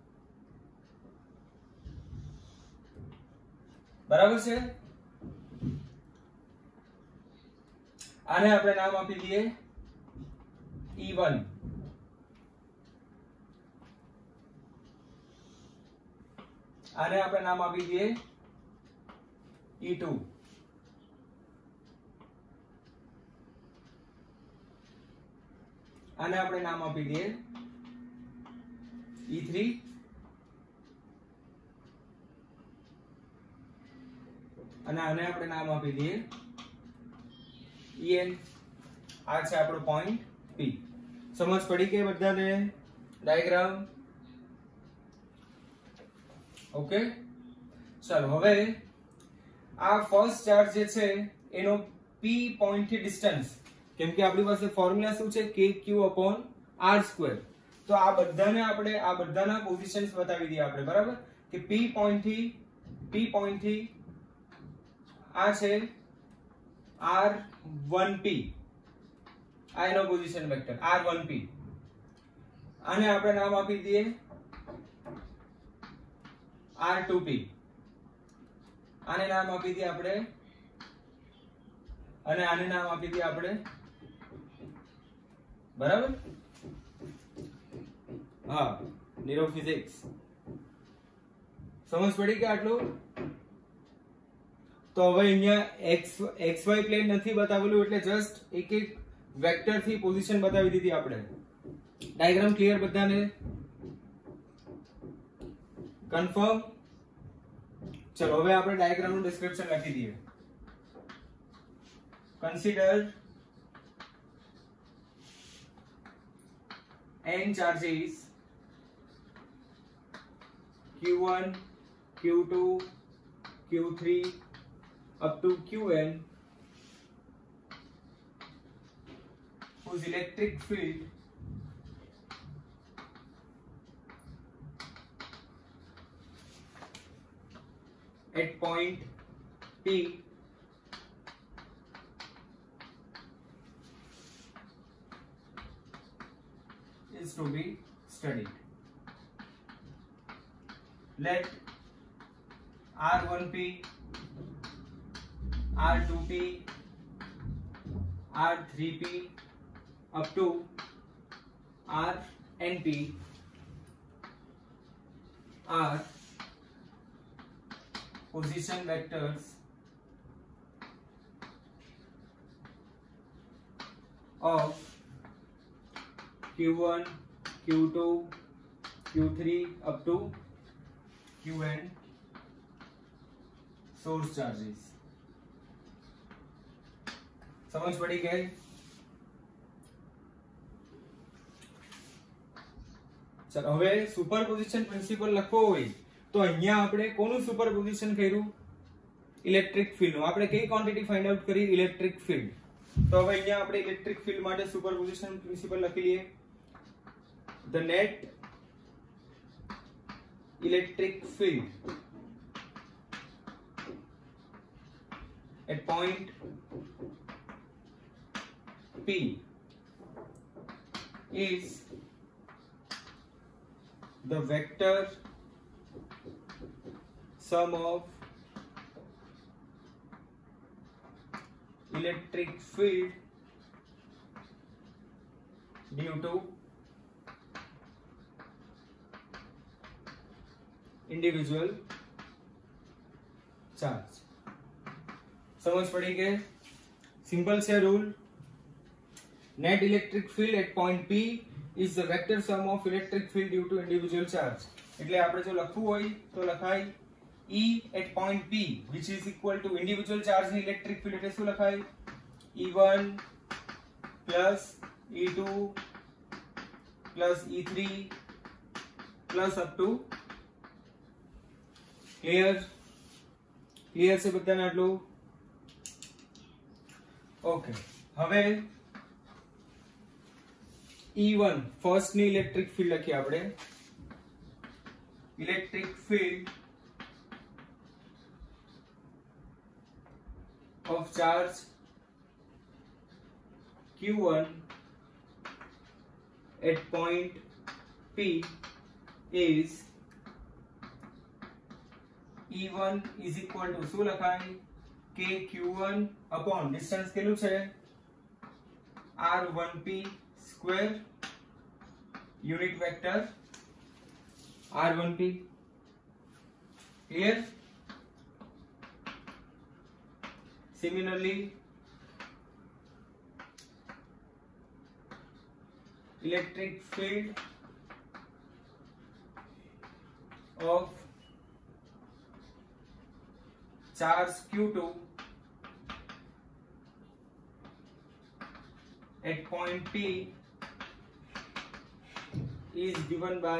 બરાબર છે? આને આપણે નામ આપી દઈએ E વન. આને આપણે નામ આપી દઈએ E ટુ. આને આપણે નામ આપી દઈએ E થ્રી. અને આને આપણે નામ આપી દઈએ En. આ છે આપણો પોઈન્ટ P. સમજ પડી કે બધાને? Diagram okay. ચાલો, હવે આ ફર્સ્ટ ચાર્જ જે છે એનો P પોઈન્ટ થી ડિસ્ટન્સ, કેમ કે આપણી પાસે ફોર્મ્યુલા શું છે? કે ક્યુ અપોન આર સ્ક્વેર. તો આ બધાને આપણે આ બધાના પોઝિશન્સ બતાવી દઈએ આપણે, બરાબર? કે P પોઈન્ટ થી P પોઈન્ટ થી આ છે આર વન પી આ એનો position vector R one P આને આપણે નામ આપી દઈએ આર ટુ પી આને નામ આપી દઈએ આપણે અને આને નામ આપી દઈએ આપણે બરાબર હા ન્યુરો ફિઝિક્સ સમજ પડી કે આટલું તો હવે અહીંયા x xy પ્લેન નથી બતાવેલું એટલે જસ્ટ એક એક વેક્ટર થી પોઝિશન બતાવી દીધી આપણે ડાયાગ્રામ ક્લિયર બધાને કન્ફર્મ ચલો હવે આપણે ડાયાગ્રામ નું ડિસ્ક્રિપ્શન લખી દઈએ consider n charges Q one Q two Q three up to Qn whose electric field at point P is to be studied. Let R one P, R two P, R three P up to R N P are position vectors of Q one, Q two, Q three up to Qn source charges. समझ पड़ी गई चलो હવે superposition principal લખવો હોય તો અહીંયા આપણે કોનું સુપરપોઝિશન કર્યું ઇલેક્ટ્રિક ફિલ્ડ નું આપણે કઈ ક્વોન્ટિટી ફાઇન્ડ આઉટ કરી ઇલેક્ટ્રિક ફિલ્ડ તો હવે અહીંયા આપણે ઇલેક્ટ્રિક ફિલ્ડ માટે સુપરપોઝિશન પ્રિન્સિપલ લખી લઈએ the net electric field at point P is the vector sum of electric field due to individual charge. समझ पड़ी के सिंपल से rule net electric field at point P is the vector sum of electric field due to individual charge. એટલે આપણે જો લખવું હોય તો લખાય E at point P which is equal to individual charge ની electric field એટલે શું લખાય E one plus E two plus E three plus up to clear clear છે બધાને આટલું ઓકે હવે E one ફર્સ્ટ ની ઇલેક્ટ્રિક ફિલ્ડ લખી આપણે electric field of charge Q one at point P is E one is equal to શું લખાય K Q one upon distance કેટલું છે R one P square unit vector R one P clear similarly electric field of charge Q two at point P is given by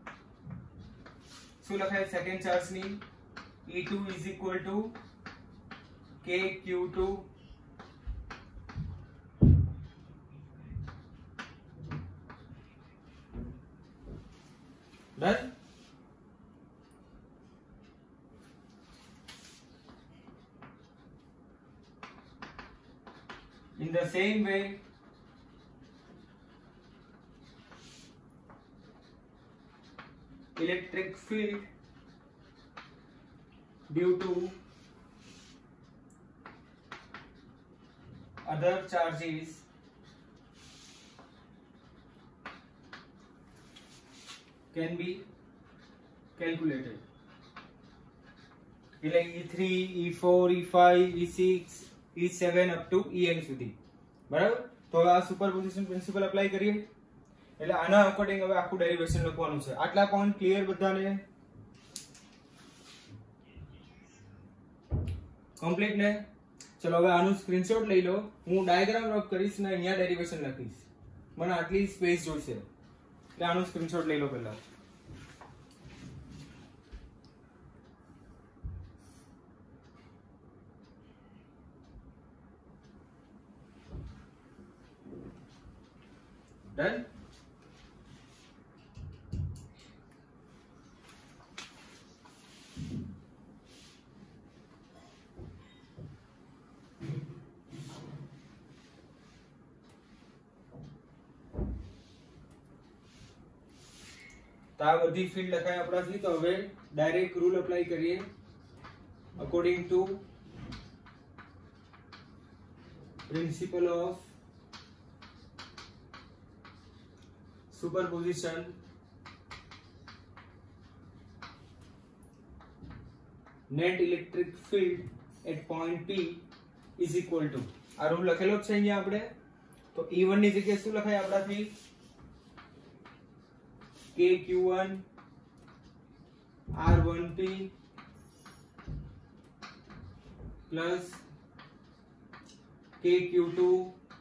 શું લખાય second charge ની E two is equal to K Q two done In the same way, electric field due to other charges can be calculated. એટલે E three, E four, E five, E six, E seven up to E n સુધી. બરાબર? તો હવે આ superposition principal apply કરીએ. એટલે આના according હવે આખું ડેરિવેશન લખવાનું છે. આટલા પોઈન્ટ ક્લિયર બધાને? કમ્પ્લીટ ને? ચલો હવે આનું સ્ક્રીનશોટ લઈ લો. હું ડાયાગ્રામ રફ કરીશ ને અહીંયા ડેરિવેશન લખીશ. મને આટલી સ્પેસ જોઈશે. એટલે આનું સ્ક્રીનશોટ લઈ લો પહેલા. Done? તો આ બધી ફીલ્ડ લખાય આપણાથી. તો હવે ડાયરેક્ટ રૂલ એપ્લાય કરીએ. According to principle of superposition, net electric field at point P is equal to, આ રૂલ લખેલો છે અહીંયા આપણે. તો E one ની જગ્યાએ શું લખાય આપણાથી? K Q one R one P plus K Q two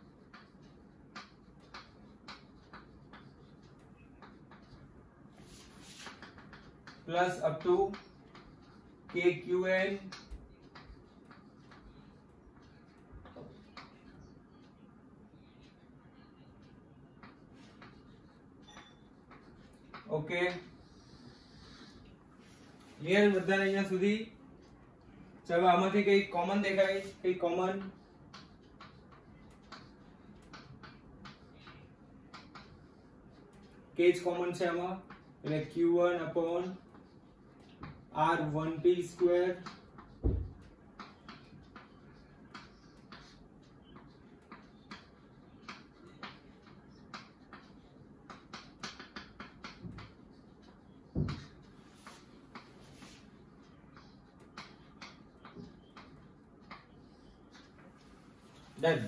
plus up to K Q N okay clear બધાને અહીંયા સુધી? ચાલો આમાંથી કઈ કોમન દેખાય? કઈ કોમન? કે જ કોમન છે આમાં. એટલે Q one upon R one P square done.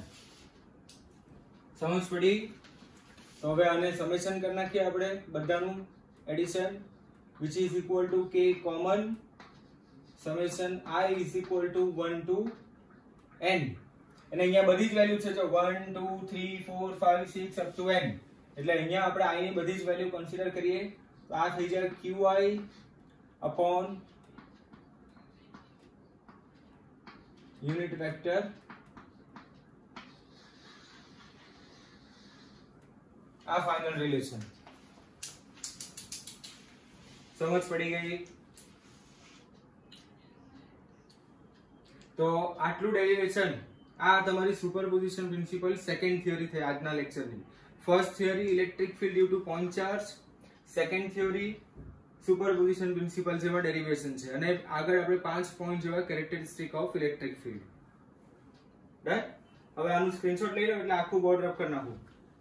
સમજ પડી? તો હવે આને સમેશન કરી નાખીએ આપણે બધાનું addition, which is equal to K common summation I is equal to one to n. અને અહીંયા બધી જ વેલ્યુ છે જો one two three four five six up to n. એટલે અહીંયા આપણે I ની બધી જ વેલ્યુ કન્સિડર કરીએ તો આ થઈ જાય Qi upon unit vector આ ફાઇનલ રિલેશન. સમજ પડી ગઈ? તો આટલું ડેરિવેશન, આ તમારી સુપરપોઝિશન પ્રિન્સિપલ સેકન્ડ થિયરી થઈ આજના લેક્ચરની. First theory electric field due to point charge, second theory superposition principle જેમાં ડેરિવેશન છે, અને આગળ આપણે પાંચ પોઈન્ટ જેવા characteristic of electric field. Done? હવે આનું સ્ક્રીનશોટ લઈ લો એટલે આખું બોર્ડ રફ કરી નાખું.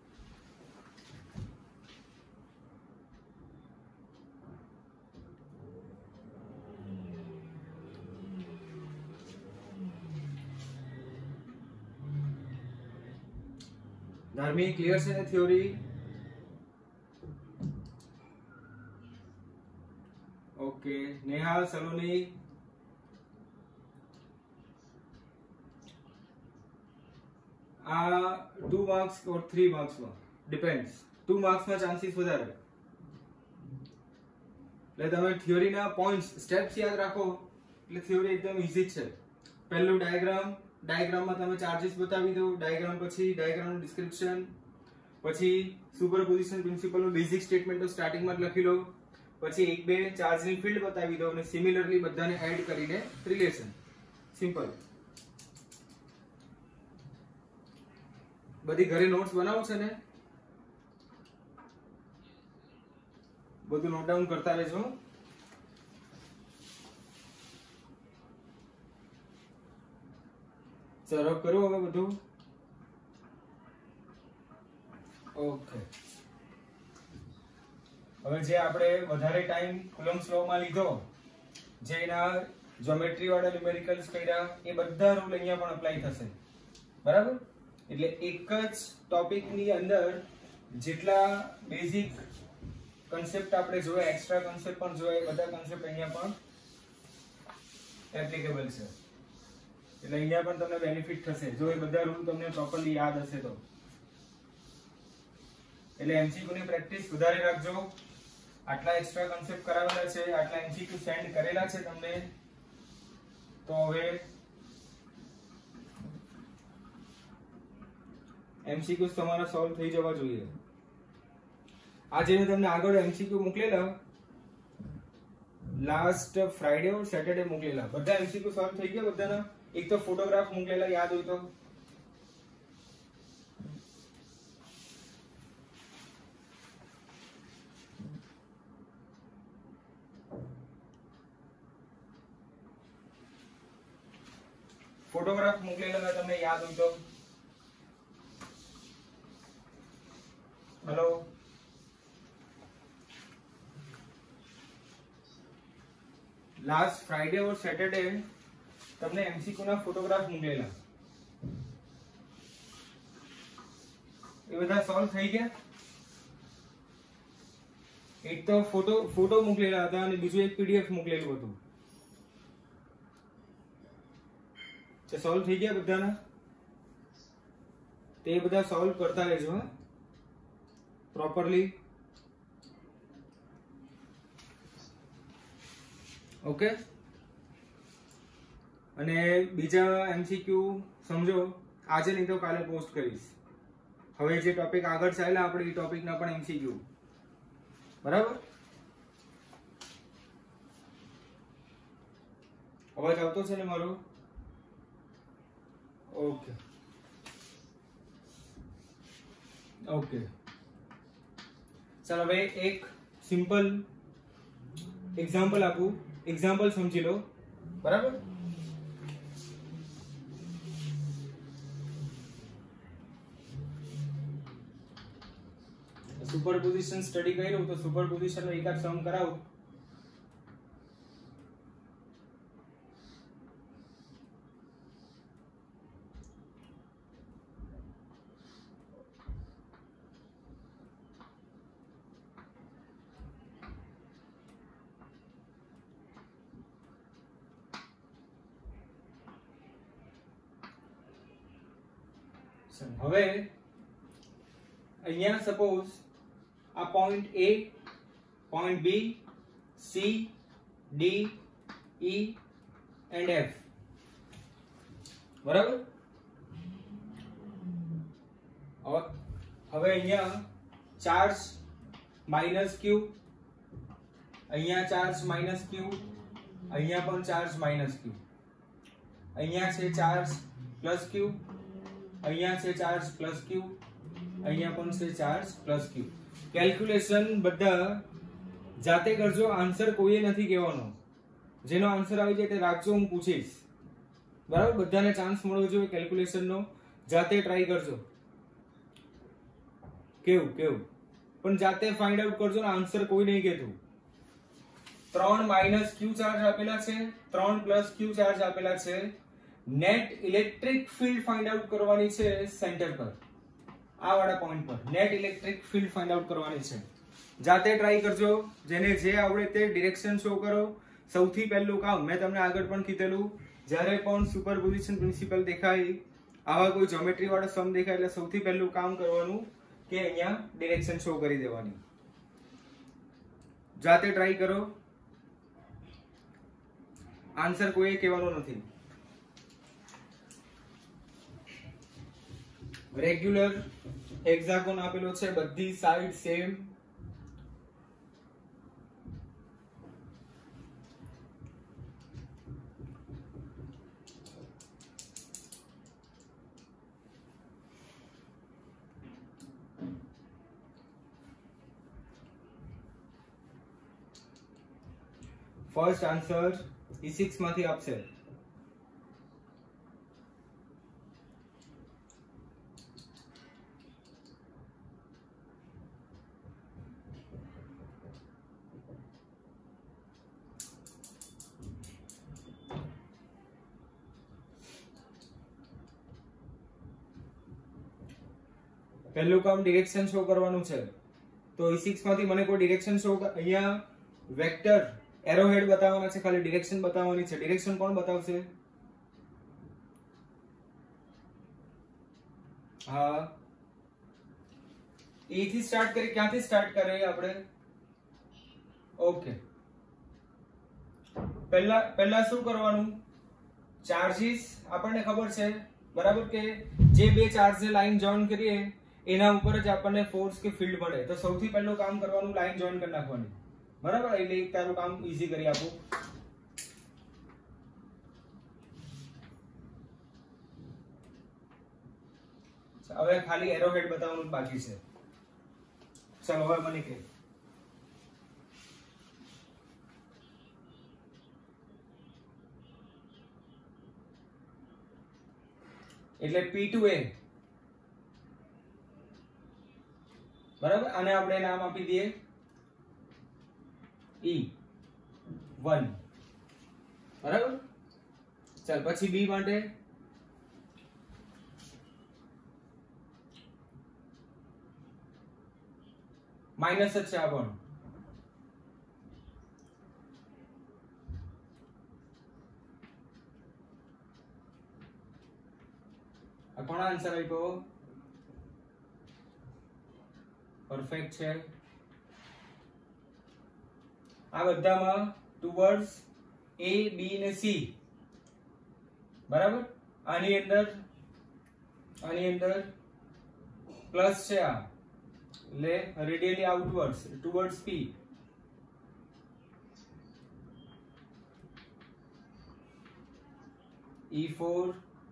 धार्मिक क्लियर से थ्योरी? ओके. नेहा सलोनी? आ टू मार्क्स और थ्री मार्क्स में डिपेंड्स. टू मार्क्स में चांसेस વધારે. એટલે તમે થિયરી ના પોઈન્ટ્સ સ્ટેપ્સ યાદ રાખો એટલે થિયરી એકદમ ઈઝી છે. પહેલું ડાયાગ્રામ, ડાયાગ્રામ માં તમે ચાર્जेस બતાવી દો, ડાયાગ્રામ પછી ડાયાગ્રામ નું ડિસ્ક્રિપ્શન, પછી સુપરપોઝિશન પ્રિન્સિપલ નું બેઝિક સ્ટેટમેન્ટ તો સ્ટાર્ટિંગ માં જ લખી લો, પછી એક બે ચાર્જ ની ફિલ્ડ બતાવી દો અને સિમિલરલી બધાને એડ કરીને રિલેશન. સિમ્પલ. બધી ઘરે નોટ્સ બનાવો છે ને? બધું નોટ ડાઉન કરતા રહેજો. ચલો કરો હવે બધું. ઓકે, હવે જે આપણે વધારે ટાઈમ કુલમ્બ્સ લો માં લીધો, જે એના જ્યોમેટ્રી વાળા ન્યુમેરિકલ્સ કર્યા, એ બધા રૂલ અહીંયા પણ એપ્લાય થશે. બરાબર? એટલે એક જ ટોપિકની અંદર જેટલા બેઝિક કન્સેપ્ટ આપણે જોયા, એક્સ્ટ્રા કન્સેપ્ટ પણ જોયા, બધા કન્સેપ્ટ અહીંયા પણ એપ્લિકેબલ છે. એટલે અહીંયા પણ તમને બેનિફિટ થશે જો એ બધા રૂલ તમને પ્રોપરલી યાદ હશે તો. એટલે એમસીક્યુ ની પ્રેક્ટિસ વધારે રાખજો. આટલા એક્સ્ટ્રા કન્સેપ્ટ કરાવેલા છે, આટલા એમસીક્યુ સેન્ડ કરેલા છે તમને, તો હવે એમસીક્યુ તમારા સોલ્વ થઈ જવા જોઈએ. આજે મેં તમને આગળ એમસીક્યુ મોકલેલા, લાસ્ટ ફ્રાઈડે ઓર સેટરડે મોકલેલા. બધા એમસીક્યુ સોલ્વ થઈ ગયા બધાના? એક તો ફોટોગ્રાફ મોકલેલા, યાદ હોય તો. ફોટોગ્રાફ મોકલેલા તમને યાદ હોય તો. Hello, last Friday or Saturday તમને એમસીક્યુ ના ફોટોગ્રાફ મોકલેલા, એ બધા સોલ્વ થઈ ગયા? એક તો ફોટો ફોટો મોકલેલા હતા અને બીજું એક પીડીએફ મોકલેલું હતું. તે સોલ્વ થઈ ગયા બધાના? તે બધા સોલ્વ કરતા રહેજો હા પ્રોપરલી. ઓકે, અને બીજા એમસીક્યુ સમજો આજે નહીં તો કાલે પોસ્ટ કરીશ. હવે જે ટોપિક આગળ ચાલ્યા આપણે એ ટોપિકના પણ એમસીક્યુ. બરાબર? અવાજ આવતો છે ને મારો? ઓકે ઓકે, ચાલો હવે એક સિમ્પલ એક્ઝામ્પલ આપું, એક્ઝામ્પલ સમજી લો. બરાબર? સુપરપોઝિશન સ્ટડી કર્યું તો સુપરપોઝિશન નો એકાદ સમ કરાવો. હવે અહીંયા સપોઝ આ point A, point B, C, D, E and F. બરાબર? હવે અહીંયા ચાર્જ માઇનસ Q, અહીંયા ચાર્જ માઇનસ Q, અહીંયા પણ ચાર્જ માઇનસ Q, અહીંયા છે ચાર્જ પ્લસ Q, અહીંયા છે ચાર્જ પ્લસ Q, અહીંયા પણ છે ચાર્જ પ્લસ Q. કેલ્ક્યુલેશન બધા જાતે કરજો, આન્સર કોઈએ નથી કહેવાનો. જેનો આન્સર આવી જાય તે રાખજો, હું પૂછીશ. બરાબર? બધાને ચાન્સ મળવો જોઈએ કેલ્ક્યુલેશનનો. જાતે ટ્રાય કરજો. કેવું કેવું પણ જાતે ફાઇન્ડ આઉટ કરજો ને, આન્સર કોઈ નહીં કહેતું. ત્રણ માઇનસ ક્યુ ચાર્જ આપેલા છે, ત્રણ પ્લસ ક્યુ ચાર્જ આપેલા છે. Net electric field find out કરવાની છે સેન્ટર પર, આ વાળા પોઈન્ટ પર net electric field find out કરવાની છે. જાતે ટ્રાય કરજો, જેને જે આવડે તે ડિરેક્શન શો કરો. સૌથી પહેલું કામ મેં તમને આગળ પણ કીધેલું, જ્યારે પણ સુપરપોઝિશન પ્રિન્સિપલ દેખાય, આવા કોઈ જ્યોમેટ્રી વાળા સમ દેખાય એટલે સૌથી પહેલું કામ કરવાનું કે અહીંયા ડિરેક્શન શો કરી દેવાની. જાતે ટ્રાય કરો, આન્સર કોઈ કહેવાનો નથી. રેગ્યુલર હેક્સાગોન આપેલો છે, બધી side same. First answer E six માંથી આપશે. પહેલું કામ ડિરેક્શન શો કરવાનું છે. તો ઈ સિક્સ માંથી મને કોઈ ડિરેક્શન શો, અહીંયા વેક્ટર એરો હેડ બતાવવાના છે, ખાલી ડિરેક્શન બતાવવાની છે. ડિરેક્શન કોણ બતાવશે? હા, એ થી સ્ટાર્ટ કરી. ક્યાંથી સ્ટાર્ટ કરીએ આપણે? ઓકે, પહેલા પહેલા શું કરવાનું? ચાર્જીસ આપણને ખબર છે બરાબર, કે જે બે ચાર્જને લાઈન જોઈન કરીએ એના ઉપર જ આપણને ફોર્સ કે ફિલ્ડ મળે. તો સૌથી પહેલું કામ કરવાનું લાઈન જોઈન કરી નાખવાની બરાબર. એટલે એક તારું કામ ઈઝી કરી આપું. હવે ખાલી એરો હેડ બતાવવાનું બાકી છે. ચાલો હવે મને કે એટલે પી ટુ એ બરાબર. આને આપણે નામ આપી દઈએ ઈ વન બરાબર. ચાલ પછી બી માટે માઇનસ જ છે આ પણ. આ કોણ આન્સર આપ્યો? પરફેક્ટ છે. આ બધામાં ટુવર્ડ્સ એ બી ને સી બરાબર. આની અંદર આની અંદર પ્લસ છે આ, એટલે radially outwards towards P. E four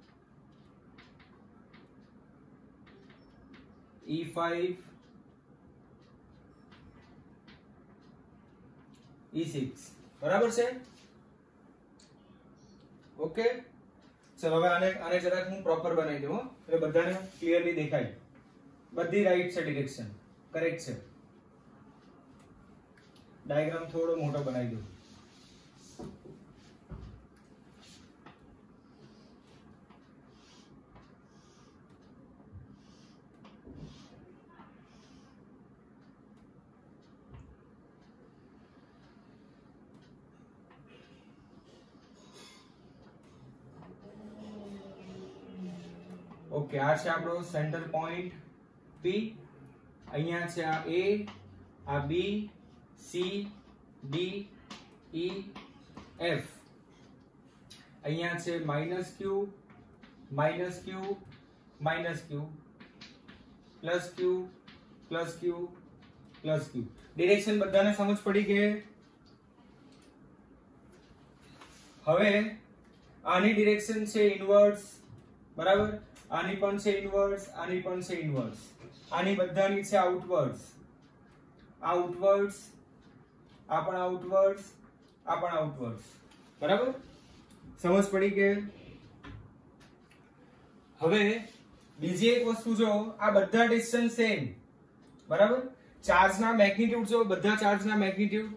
E five E six બરાબર છે. ઓકે, ચલો હવે આને આને જરાક હું પ્રોપર બનાવી દઉં એટલે બધાને ક્લિયરલી દેખાય. બધી રાઈટ છે, ડિરેક્શન કરેક્ટ છે. ડાયાગ્રામ થોડો મોટો બનાવી દઉં. ઓકે, આ છે આપણો સેન્ટર પોઈન્ટ P. અહીંયા છે આ A, આ B, C, D, E, F. અહીંયા છે minus Q, minus Q, minus Q, plus Q, plus Q, plus Q. Direction બધાને સમજ પડી કે? હવે આની ડિરેક્શન છે ઇનવર્સ બરાબર. આની પણ છે ઇનવર્સ, આની પણ છે ઇનવર્સ, આની બધાની છે આઉટવર્ડ્સ. આઉટવર્ડ્સ, આ પણ આઉટવર્ડ્સ, આ પણ આઉટવર્ડ્સ બરાબર. સમજ પડી કે? હવે બીજી એક વસ્તુ જો, આ બધા ડિસ્ટન્સ સેમ બરાબર. ચાર્જના મેગ્નીટ્યુડ જો, બધા ચાર્જના મેગ્નીટ્યુડ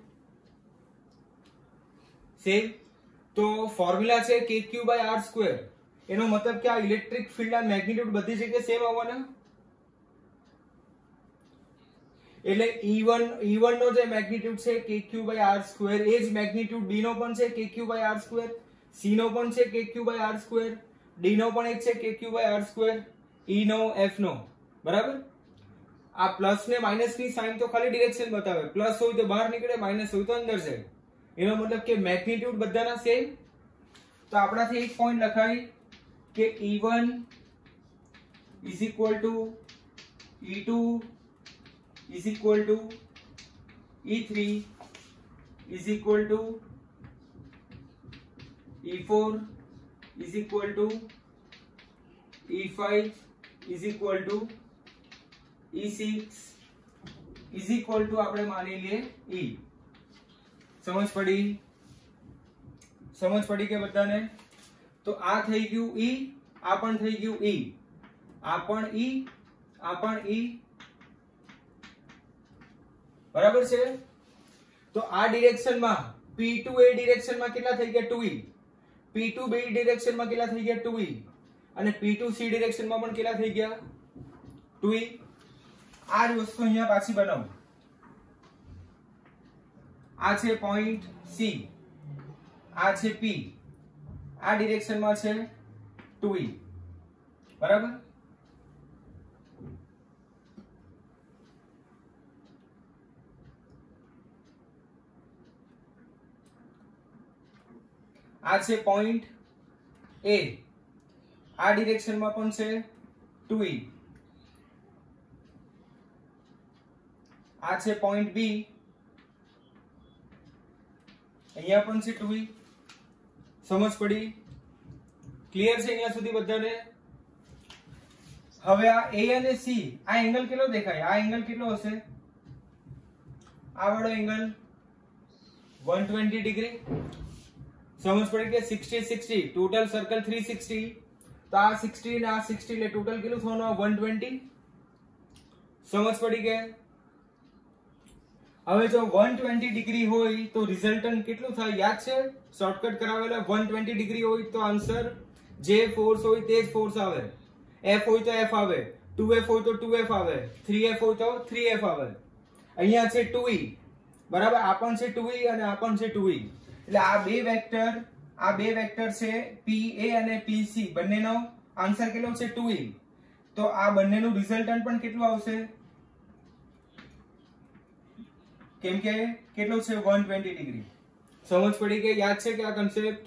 સેમ. તો ફોર્મ્યુલા છે કે ક્યુ બાય આર સ્ક્વેર. એનો મતલબ કે આ ઇલેક્ટ્રિક ફિલ્ડ ના મેગ્નીટ્યુડ બધી જગ્યાએ સેમ આવવાના. એટલે ઈ વન ઈ વન નો જે મેગ્નીટ્યુડ છે કે ક્યુ બાય આર સ્ક્વેર, એ જ મેગ્નીટ્યુડ બી નો પણ છે કે Q by R square, C નો પણ છે કે Q by R square, D નો પણ એક છે કે Q by R square, E નો, એફ નો બરાબર. આ પ્લસ ને માઇનસ ની સાઇન તો ખાલી ડિરેક્શન બતાવે. પ્લસ હોય તો બહાર નીકળે, માઇનસ હોય તો અંદર જાય. એનો મતલબ કે મેગ્નીટ્યુડ બધાના સેમ. તો આપણાથી એક પોઈન્ટ લખાય કે E one is equal to E two is equal to E three is equal to E four is equal to E five is equal to E six is equal to આપણે માની લઈએ E. સમજ પડી? समझ पड़ी के बधाने? तो आ થઈ ગયું E, આ પણ થઈ ગયું E, આ પણ E, આ પણ E, બરાબર છે? તો આ ડિરેક્શન માં P टू A ડિરેક્શન માં કેટલા થઈ ગયા? Two E, P two B direction માં કેટલા થઈ ગયા? टू E, અને P टू C ડિરેક્શન માં પણ કેટલા થઈ ગયા? Two E. આ જ વસ્તુ અહીંયા પાછી બનાવો. આ છે પોઈન્ટ C, આ છે P, આ ડિરેક્શન માં છે टू E, બરાબર? આ છે પોઈન્ટ A, આ ડિરેક્શન માં પણ છે टू E, આ છે પોઈન્ટ B, અહીંયા પણ છે टू E. સમજ પડી? ક્લિયર છે અહીંયા સુધી બધાને? હવે આ A અને C, આ એંગલ કેટલો દેખાય? આ એંગલ કેટલો હશે? આ વાળો એંગલ वन ट्वेंटी ડિગ્રી. સમજ પડી કે sixty sixty total circle three sixty, તો આ सिक्सटी અને આ सिक्सटी એટલે ટોટલ કેટલું થવાનું? One twenty. સમજ પડી કે? હવે જો वन ट्वेंटी ડિગ્રી હોય તો રિઝલ્ટન્ટ કેટલું થાય? યાદ છે? શોર્ટકટ કરાવેલા. वन ट्वेंटी ડિગ્રી હોય તો આન્સર જે ફોર્સ હોય તે જ ફોર્સ આવે. F હોય તો F આવે, टू F હોય તો टू F આવે, थ्री F હોય તો थ्री F આવે. અહીંયા છે टू E, બરાબર? આ પણ છે टू E અને આ પણ છે टू E. એટલે આ બે વેક્ટર, આ બે વેક્ટર છે P A અને P C, બંનેનો આન્સર કેટલો છે? Two E. તો આ બંનેનું રિઝલ્ટન્ટ પણ કેટલું આવશે? કેમ કે કેટલો છે? One twenty degree. સમજ પડી કે? યાદ છે કે આ કન્સેપ્ટ?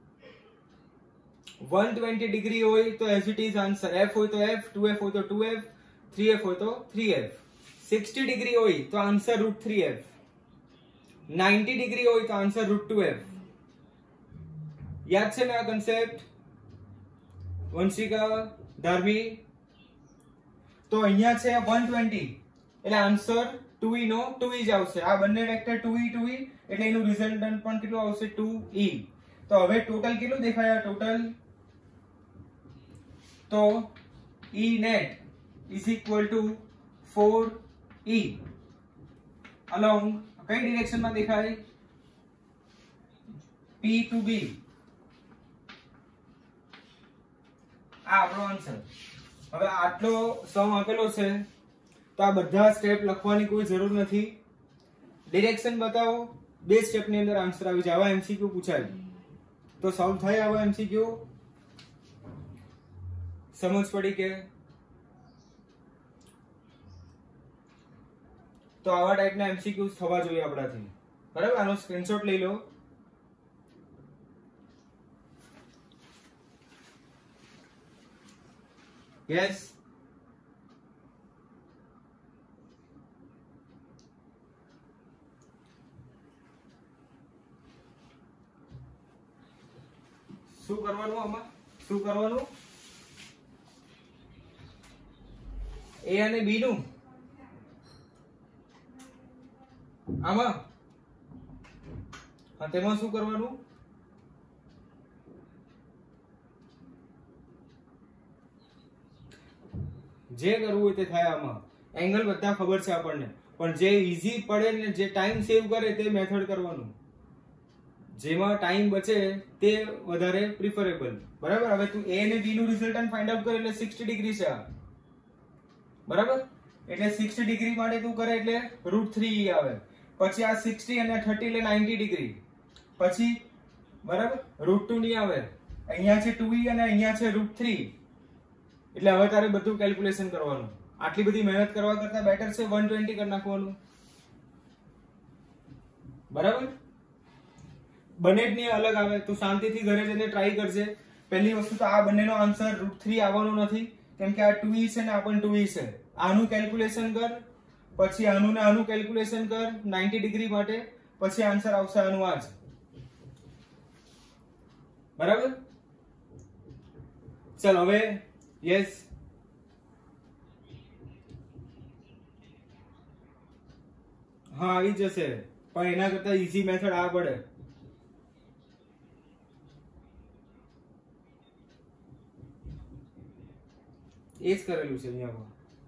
वन ट्वेंटी ડિગ્રી હોય તો as it is answer F હોય તો F, टू F હોય તો टू F, थ्री F હોય તો थ्री F. सिक्सटी ડિગ્રી હોય તો answer root three F, ninety degree હોય તો આન્સર રૂટ टू F. યાદ છે ને આ કન્સેપ્ટ? વંશિકા, ધાર્મી? તો અહીંયા છે वन ट्वेंटी એટલે આન્સર टू E નો टू E જ આવશે. આ બંને વેક્ટર टू E टू E એટલે એનું રિઝલ્ટન્ટ પણ કેટલું આવશે? Two E. તો હવે ટોટલ કેટલું દેખાય? ટોટલ તો E net is equal to four E along કઈ ડિરેક્શન માં દેખાય? P to B. આ આપણો આન્સર. હવે આટલો સમ આપેલો છે તો આ બધા સ્ટેપ લખવાની કોઈ જરૂર નથી. ડિરેક્શન બતાવો, બે સ્ટેપ ની અંદર આન્સર આવી જાય. આવા એમસીક્યુ પૂછાય તો સોલ્વ થાય. આવા એમસીક્યુ સમજ પડી કે? તો આવા ટાઈપના એમસીક્યુઝ થવા જોઈએ આપણાથી. બરાબર? આનો સ્ક્રીનશોટ લઈ લો. યસ. શું કરવાનું આમાં? શું કરવાનું? A અને B નું આમાં, હા, તેમાં શું કરવાનું? જે કરવું હોય તે થાય. આમાં એંગલ બધા ખબર છે આપણને, પણ જે ઈઝી પડે ને જે ટાઈમ સેવ કરે તે મેથડ કરવાનું. જેમાં ટાઈમ બચે તે વધારે પ્રિફરેબલ. બરાબર? હવે તું A અને B નું રિઝલ્ટન્ટ ફાઇન્ડ આઉટ કરે એટલે સિક્સટી ડિગ્રી છે આ. બરાબર? એટલે સિક્સટી ડિગ્રી માટે તું કરે એટલે રૂટ थ्री E આવે. પછી આ સિક્સટી અને थर्टी એટલે नाइंटी ડિગ્રી. પછી બરાબર રૂટ टू ની આવે. અહીંયા છે टू E અને અહીંયા છે રૂટ थ्री. એટલે હવે તારે બધું કેલ્ક્યુલેશન કરવાનું. આટલી બધી મહેનત કરવા કરતા બેટર છે वन ट्वेंटी કરી નાખવાનું. બરાબર? બંને જ ની અલગ આવે તો શાંતિથી ઘરે જઈને ટ્રાય કરજે. પહેલી વસ્તુ તો આ બંનેનો આન્સર રૂટ थ्री આવવાનો નથી, કેમ કે આ टू E છે ને આ પણ टू E છે. આનું કેલ્ક્યુલેશન કર, પછી આનું ને આનું કેલ્ક્યુલેશન કર नाइंटी ડિગ્રી માટે, પછી આન્સર આવશે આનું આ જ. બરાબર? ચલ હવે યસ. હા આવી જશે, પણ એના કરતા ઈઝી મેથડ આ પડે. એ જ કરેલું છે અહીંયા.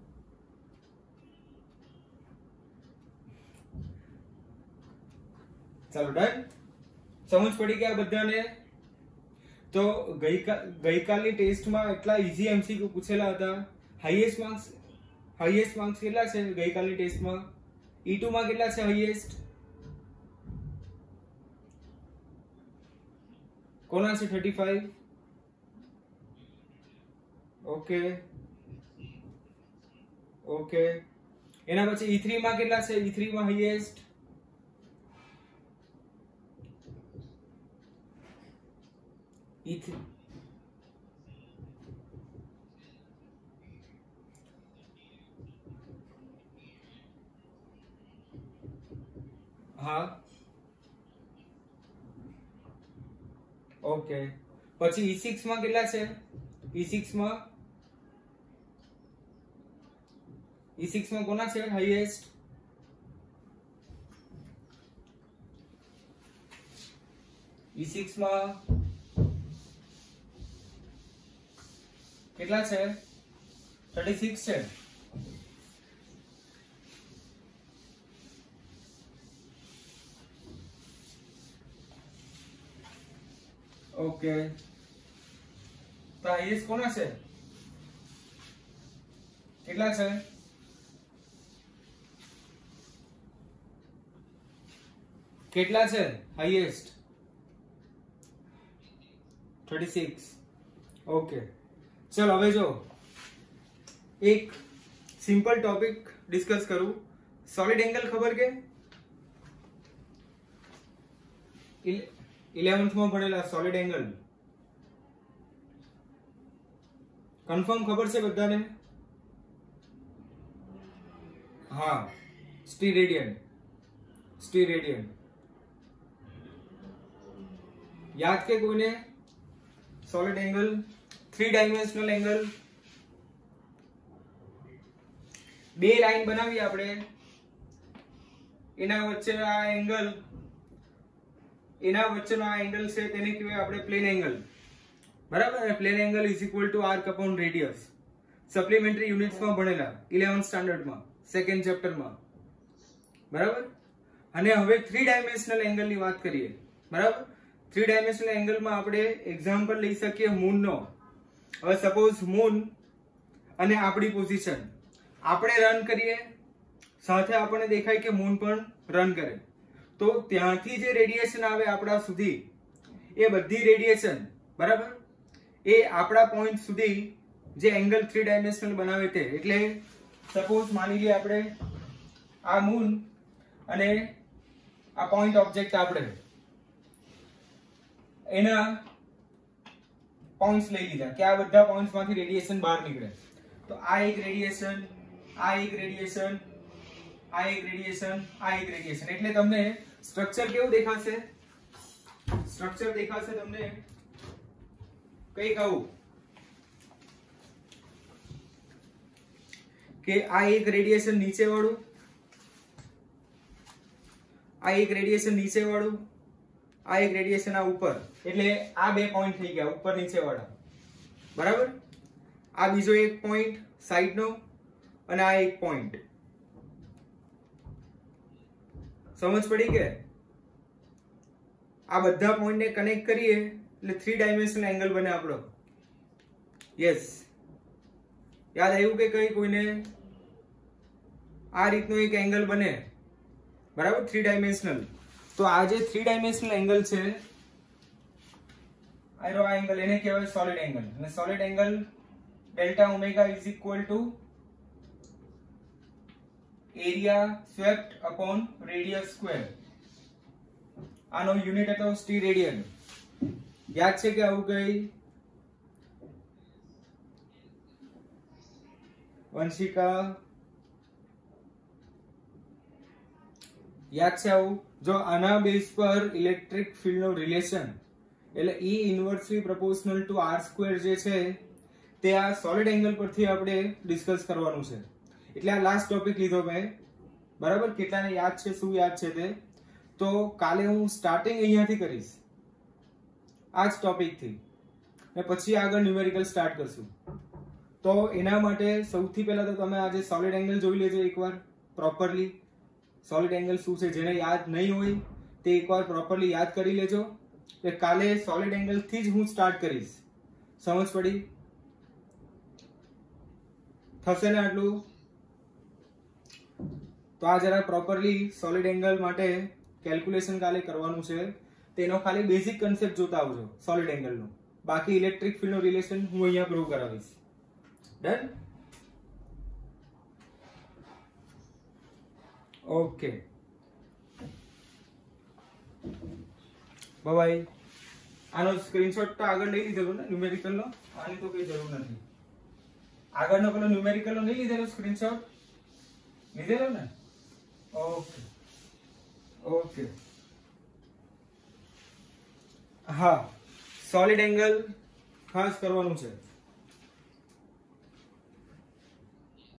ચાલો ડન. સમજ પડી ગયા બધાને? તો ગઈકાલની ટેસ્ટમાં એટલા ઈઝી એમસીક્યુ પૂછેલા હતા. હાઈએસ્ટ માર્ક્સ હાઈએસ્ટ માર્ક્સ કેટલા છે ગઈકાલની ટેસ્ટમાં? ઈ ટુ માં કેટલા છે હાઈએસ્ટ? કોના છે? Thirty five. Okay okay. એના પછી ઈ થ્રી માં કેટલા છે? ઈ થ્રી માં હાઈએસ્ટ ઈ થ્રી હા ઓકે. પછી ઈ સિક્સ માં કેટલા છે? ઈ સિક્સ માં ઈ સિક્સ માં કોના છે હાઈએસ્ટ? ઈ સિક્સ માં કેટલા છે? થર્ટી સિક્સ છે. ઓકે. તો હાઈએસ્ટ કોના છે? કેટલા છે? કેટલા છે હાઈએસ્ટ? Thirty six. ઓકે. ચલો હવે જો એક સિમ્પલ ટોપિક ડિસ્કસ કરું. સોલિડ એંગલ ખબર કે? ઇલેવન્થ માં ભણેલા સોલિડ એંગલ કન્ફર્મ ખબર છે બધાને? હા, સ્ટીરેડિયન. સ્ટીરેડિયન યાદ કે કોઈને? Solid angle, three dimensional angle. બે લાઈન બનાવી આપણે, એના વચ્ચે આ એંગલ, એના વચ્ચેનો આ એંગલ છે તેને કહેવાય આપણે પ્લેન એંગલ. બરાબર? અને plane angle is equal to arc upon radius. Supplementary યુનિટ્સમાં ભણેલા ઇલેવન્થ સ્ટાન્ડર્ડમાં સેકન્ડ ચેપ્ટરમાં. બરાબર? અને હવે થ્રી ડાયમેન્શનલ એંગલની વાત કરીએ. બરાબર? થ્રી ડાયમેન્શનલ એંગલમાં આપણે એક્ઝામ્પલ લઈ શકીએ મૂનનો. હવે સપોઝ મૂન અને આપણી પોઝિશન, આપણે રન કરીએ, સાથે આપણને દેખાય કે મૂન પણ રન કરે, તો ત્યાંથી જે રેડિયેશન આવે આપણા સુધી, એ બધી રેડિયેશન, બરાબર, એ આપણા પોઈન્ટ સુધી જે એંગલ થ્રી ડાયમેન્શનલ બનાવે તે. એટલે સપોઝ માની લઈએ આપણે આ મૂન અને આ પોઈન્ટ ઓબ્જેક્ટ આપણે એના પોઈન્ટ્સ લઈ લીધા કે આ બધા પોઈન્ટ્સ માંથી રેડિયેશન બહાર નીકળે. તો આ એક રેડિયેશન, આ એક રેડિયેશન, આ એક રેડિયેશન, આ એક રેડિયેશન. એટલે તમને સ્ટ્રક્ચર કેવું દેખાશે? સ્ટ્રક્ચર દેખાશે તમને કઈ કહું કે આ એક રેડિયેશન નીચે વાળું, આ એક રેડિયેશન નીચે વાળું, આ એક રેડિયેશન આ ઉપર. એટલે આ બે પોઈન્ટ થઈ ગયા ઉપર નીચે વાળા. બરાબર? આ બીજો એક પોઈન્ટ સાઈડ નો અને આ એક પોઈન્ટ. સમજ પડી કે? આ બધા પોઈન્ટ ને કનેક્ટ કરીએ એટલે થ્રી ડાયમેન્શનલ એંગલ બને આપણો. યસ, યાદ આવ્યું કે કઈ કોઈને? આ રીતનો એક એંગલ બને. બરાબર? Three dimensional. તો આ જે થ્રી ડાયમેન્શનલ એંગલ છે, આયરો આ એંગલ, એને કહેવાય સોલિડ એંગલ. અને solid angle delta omega is equal to area swept upon radius square. આનો યુનિટ હતો સ્ટીરેડિયન. યાદ છે કે આવું કઈ? વંશિકા યાદ છે આવું? જો આના બેઝ પર ઇલેક્ટ્રિક ફિલ્ડ નો રિલેશન એટલે E inversely proportional to R square જે છે તે આ સોલિડ એંગલ પરથી આપણે ડિસ્કસ કરવાનું છે. એટલે આ લાસ્ટ ટોપિક લીધો મેં. બરાબર? કેટલાને યાદ છે, શું યાદ છે તે? તો કાલે હું સ્ટાર્ટિંગ અહીંયાથી કરીશ, આ જ ટોપિક થી, ને પછી આગળ ન્યુમેરિકલ સ્ટાર્ટ કરશું. તો એના માટે સૌથી પહેલા તો તમે આજે સોલિડ એંગલ જોઈ લેજો એકવાર પ્રોપરલી. સોલિડ એંગલ શું છે જેને યાદ નહીં હોય તે એકવાર પ્રોપરલી યાદ કરી લેજો. એટલે કાલે સોલિડ એંગલ થી જ હું સ્ટાર્ટ કરીશ. સમજ પડી? થશે ને આટલું? તો આ જરા પ્રોપરલી સોલિડ એંગલ માટે કેલ્ક્યુલેશન કાલે કરવાનું છે. તેનો ખાલી બેઝિક કન્સેપ્ટ જોતા આવજો સોલિડ એંગલનો. બાકી ઇલેક્ટ્રિક ફિલ્ડ નો રિલેશન હું અહીંયા પ્રૂવ કરાવીશ. ડન? Okay, bye. આનો સ્ક્રીનશોટ તો આગળ લઈ લીધેલો ને ન્યુમેરિકલ નો? આની તો કઈ જરૂર નથી. આગળનો પેલો ન્યુમેરિકલ નો નહીં લીધેલો સ્ક્રીનશોટ? લીધેલો ને? Okay okay. હા, સોલિડ એંગલ ખાસ કરવાનું છે.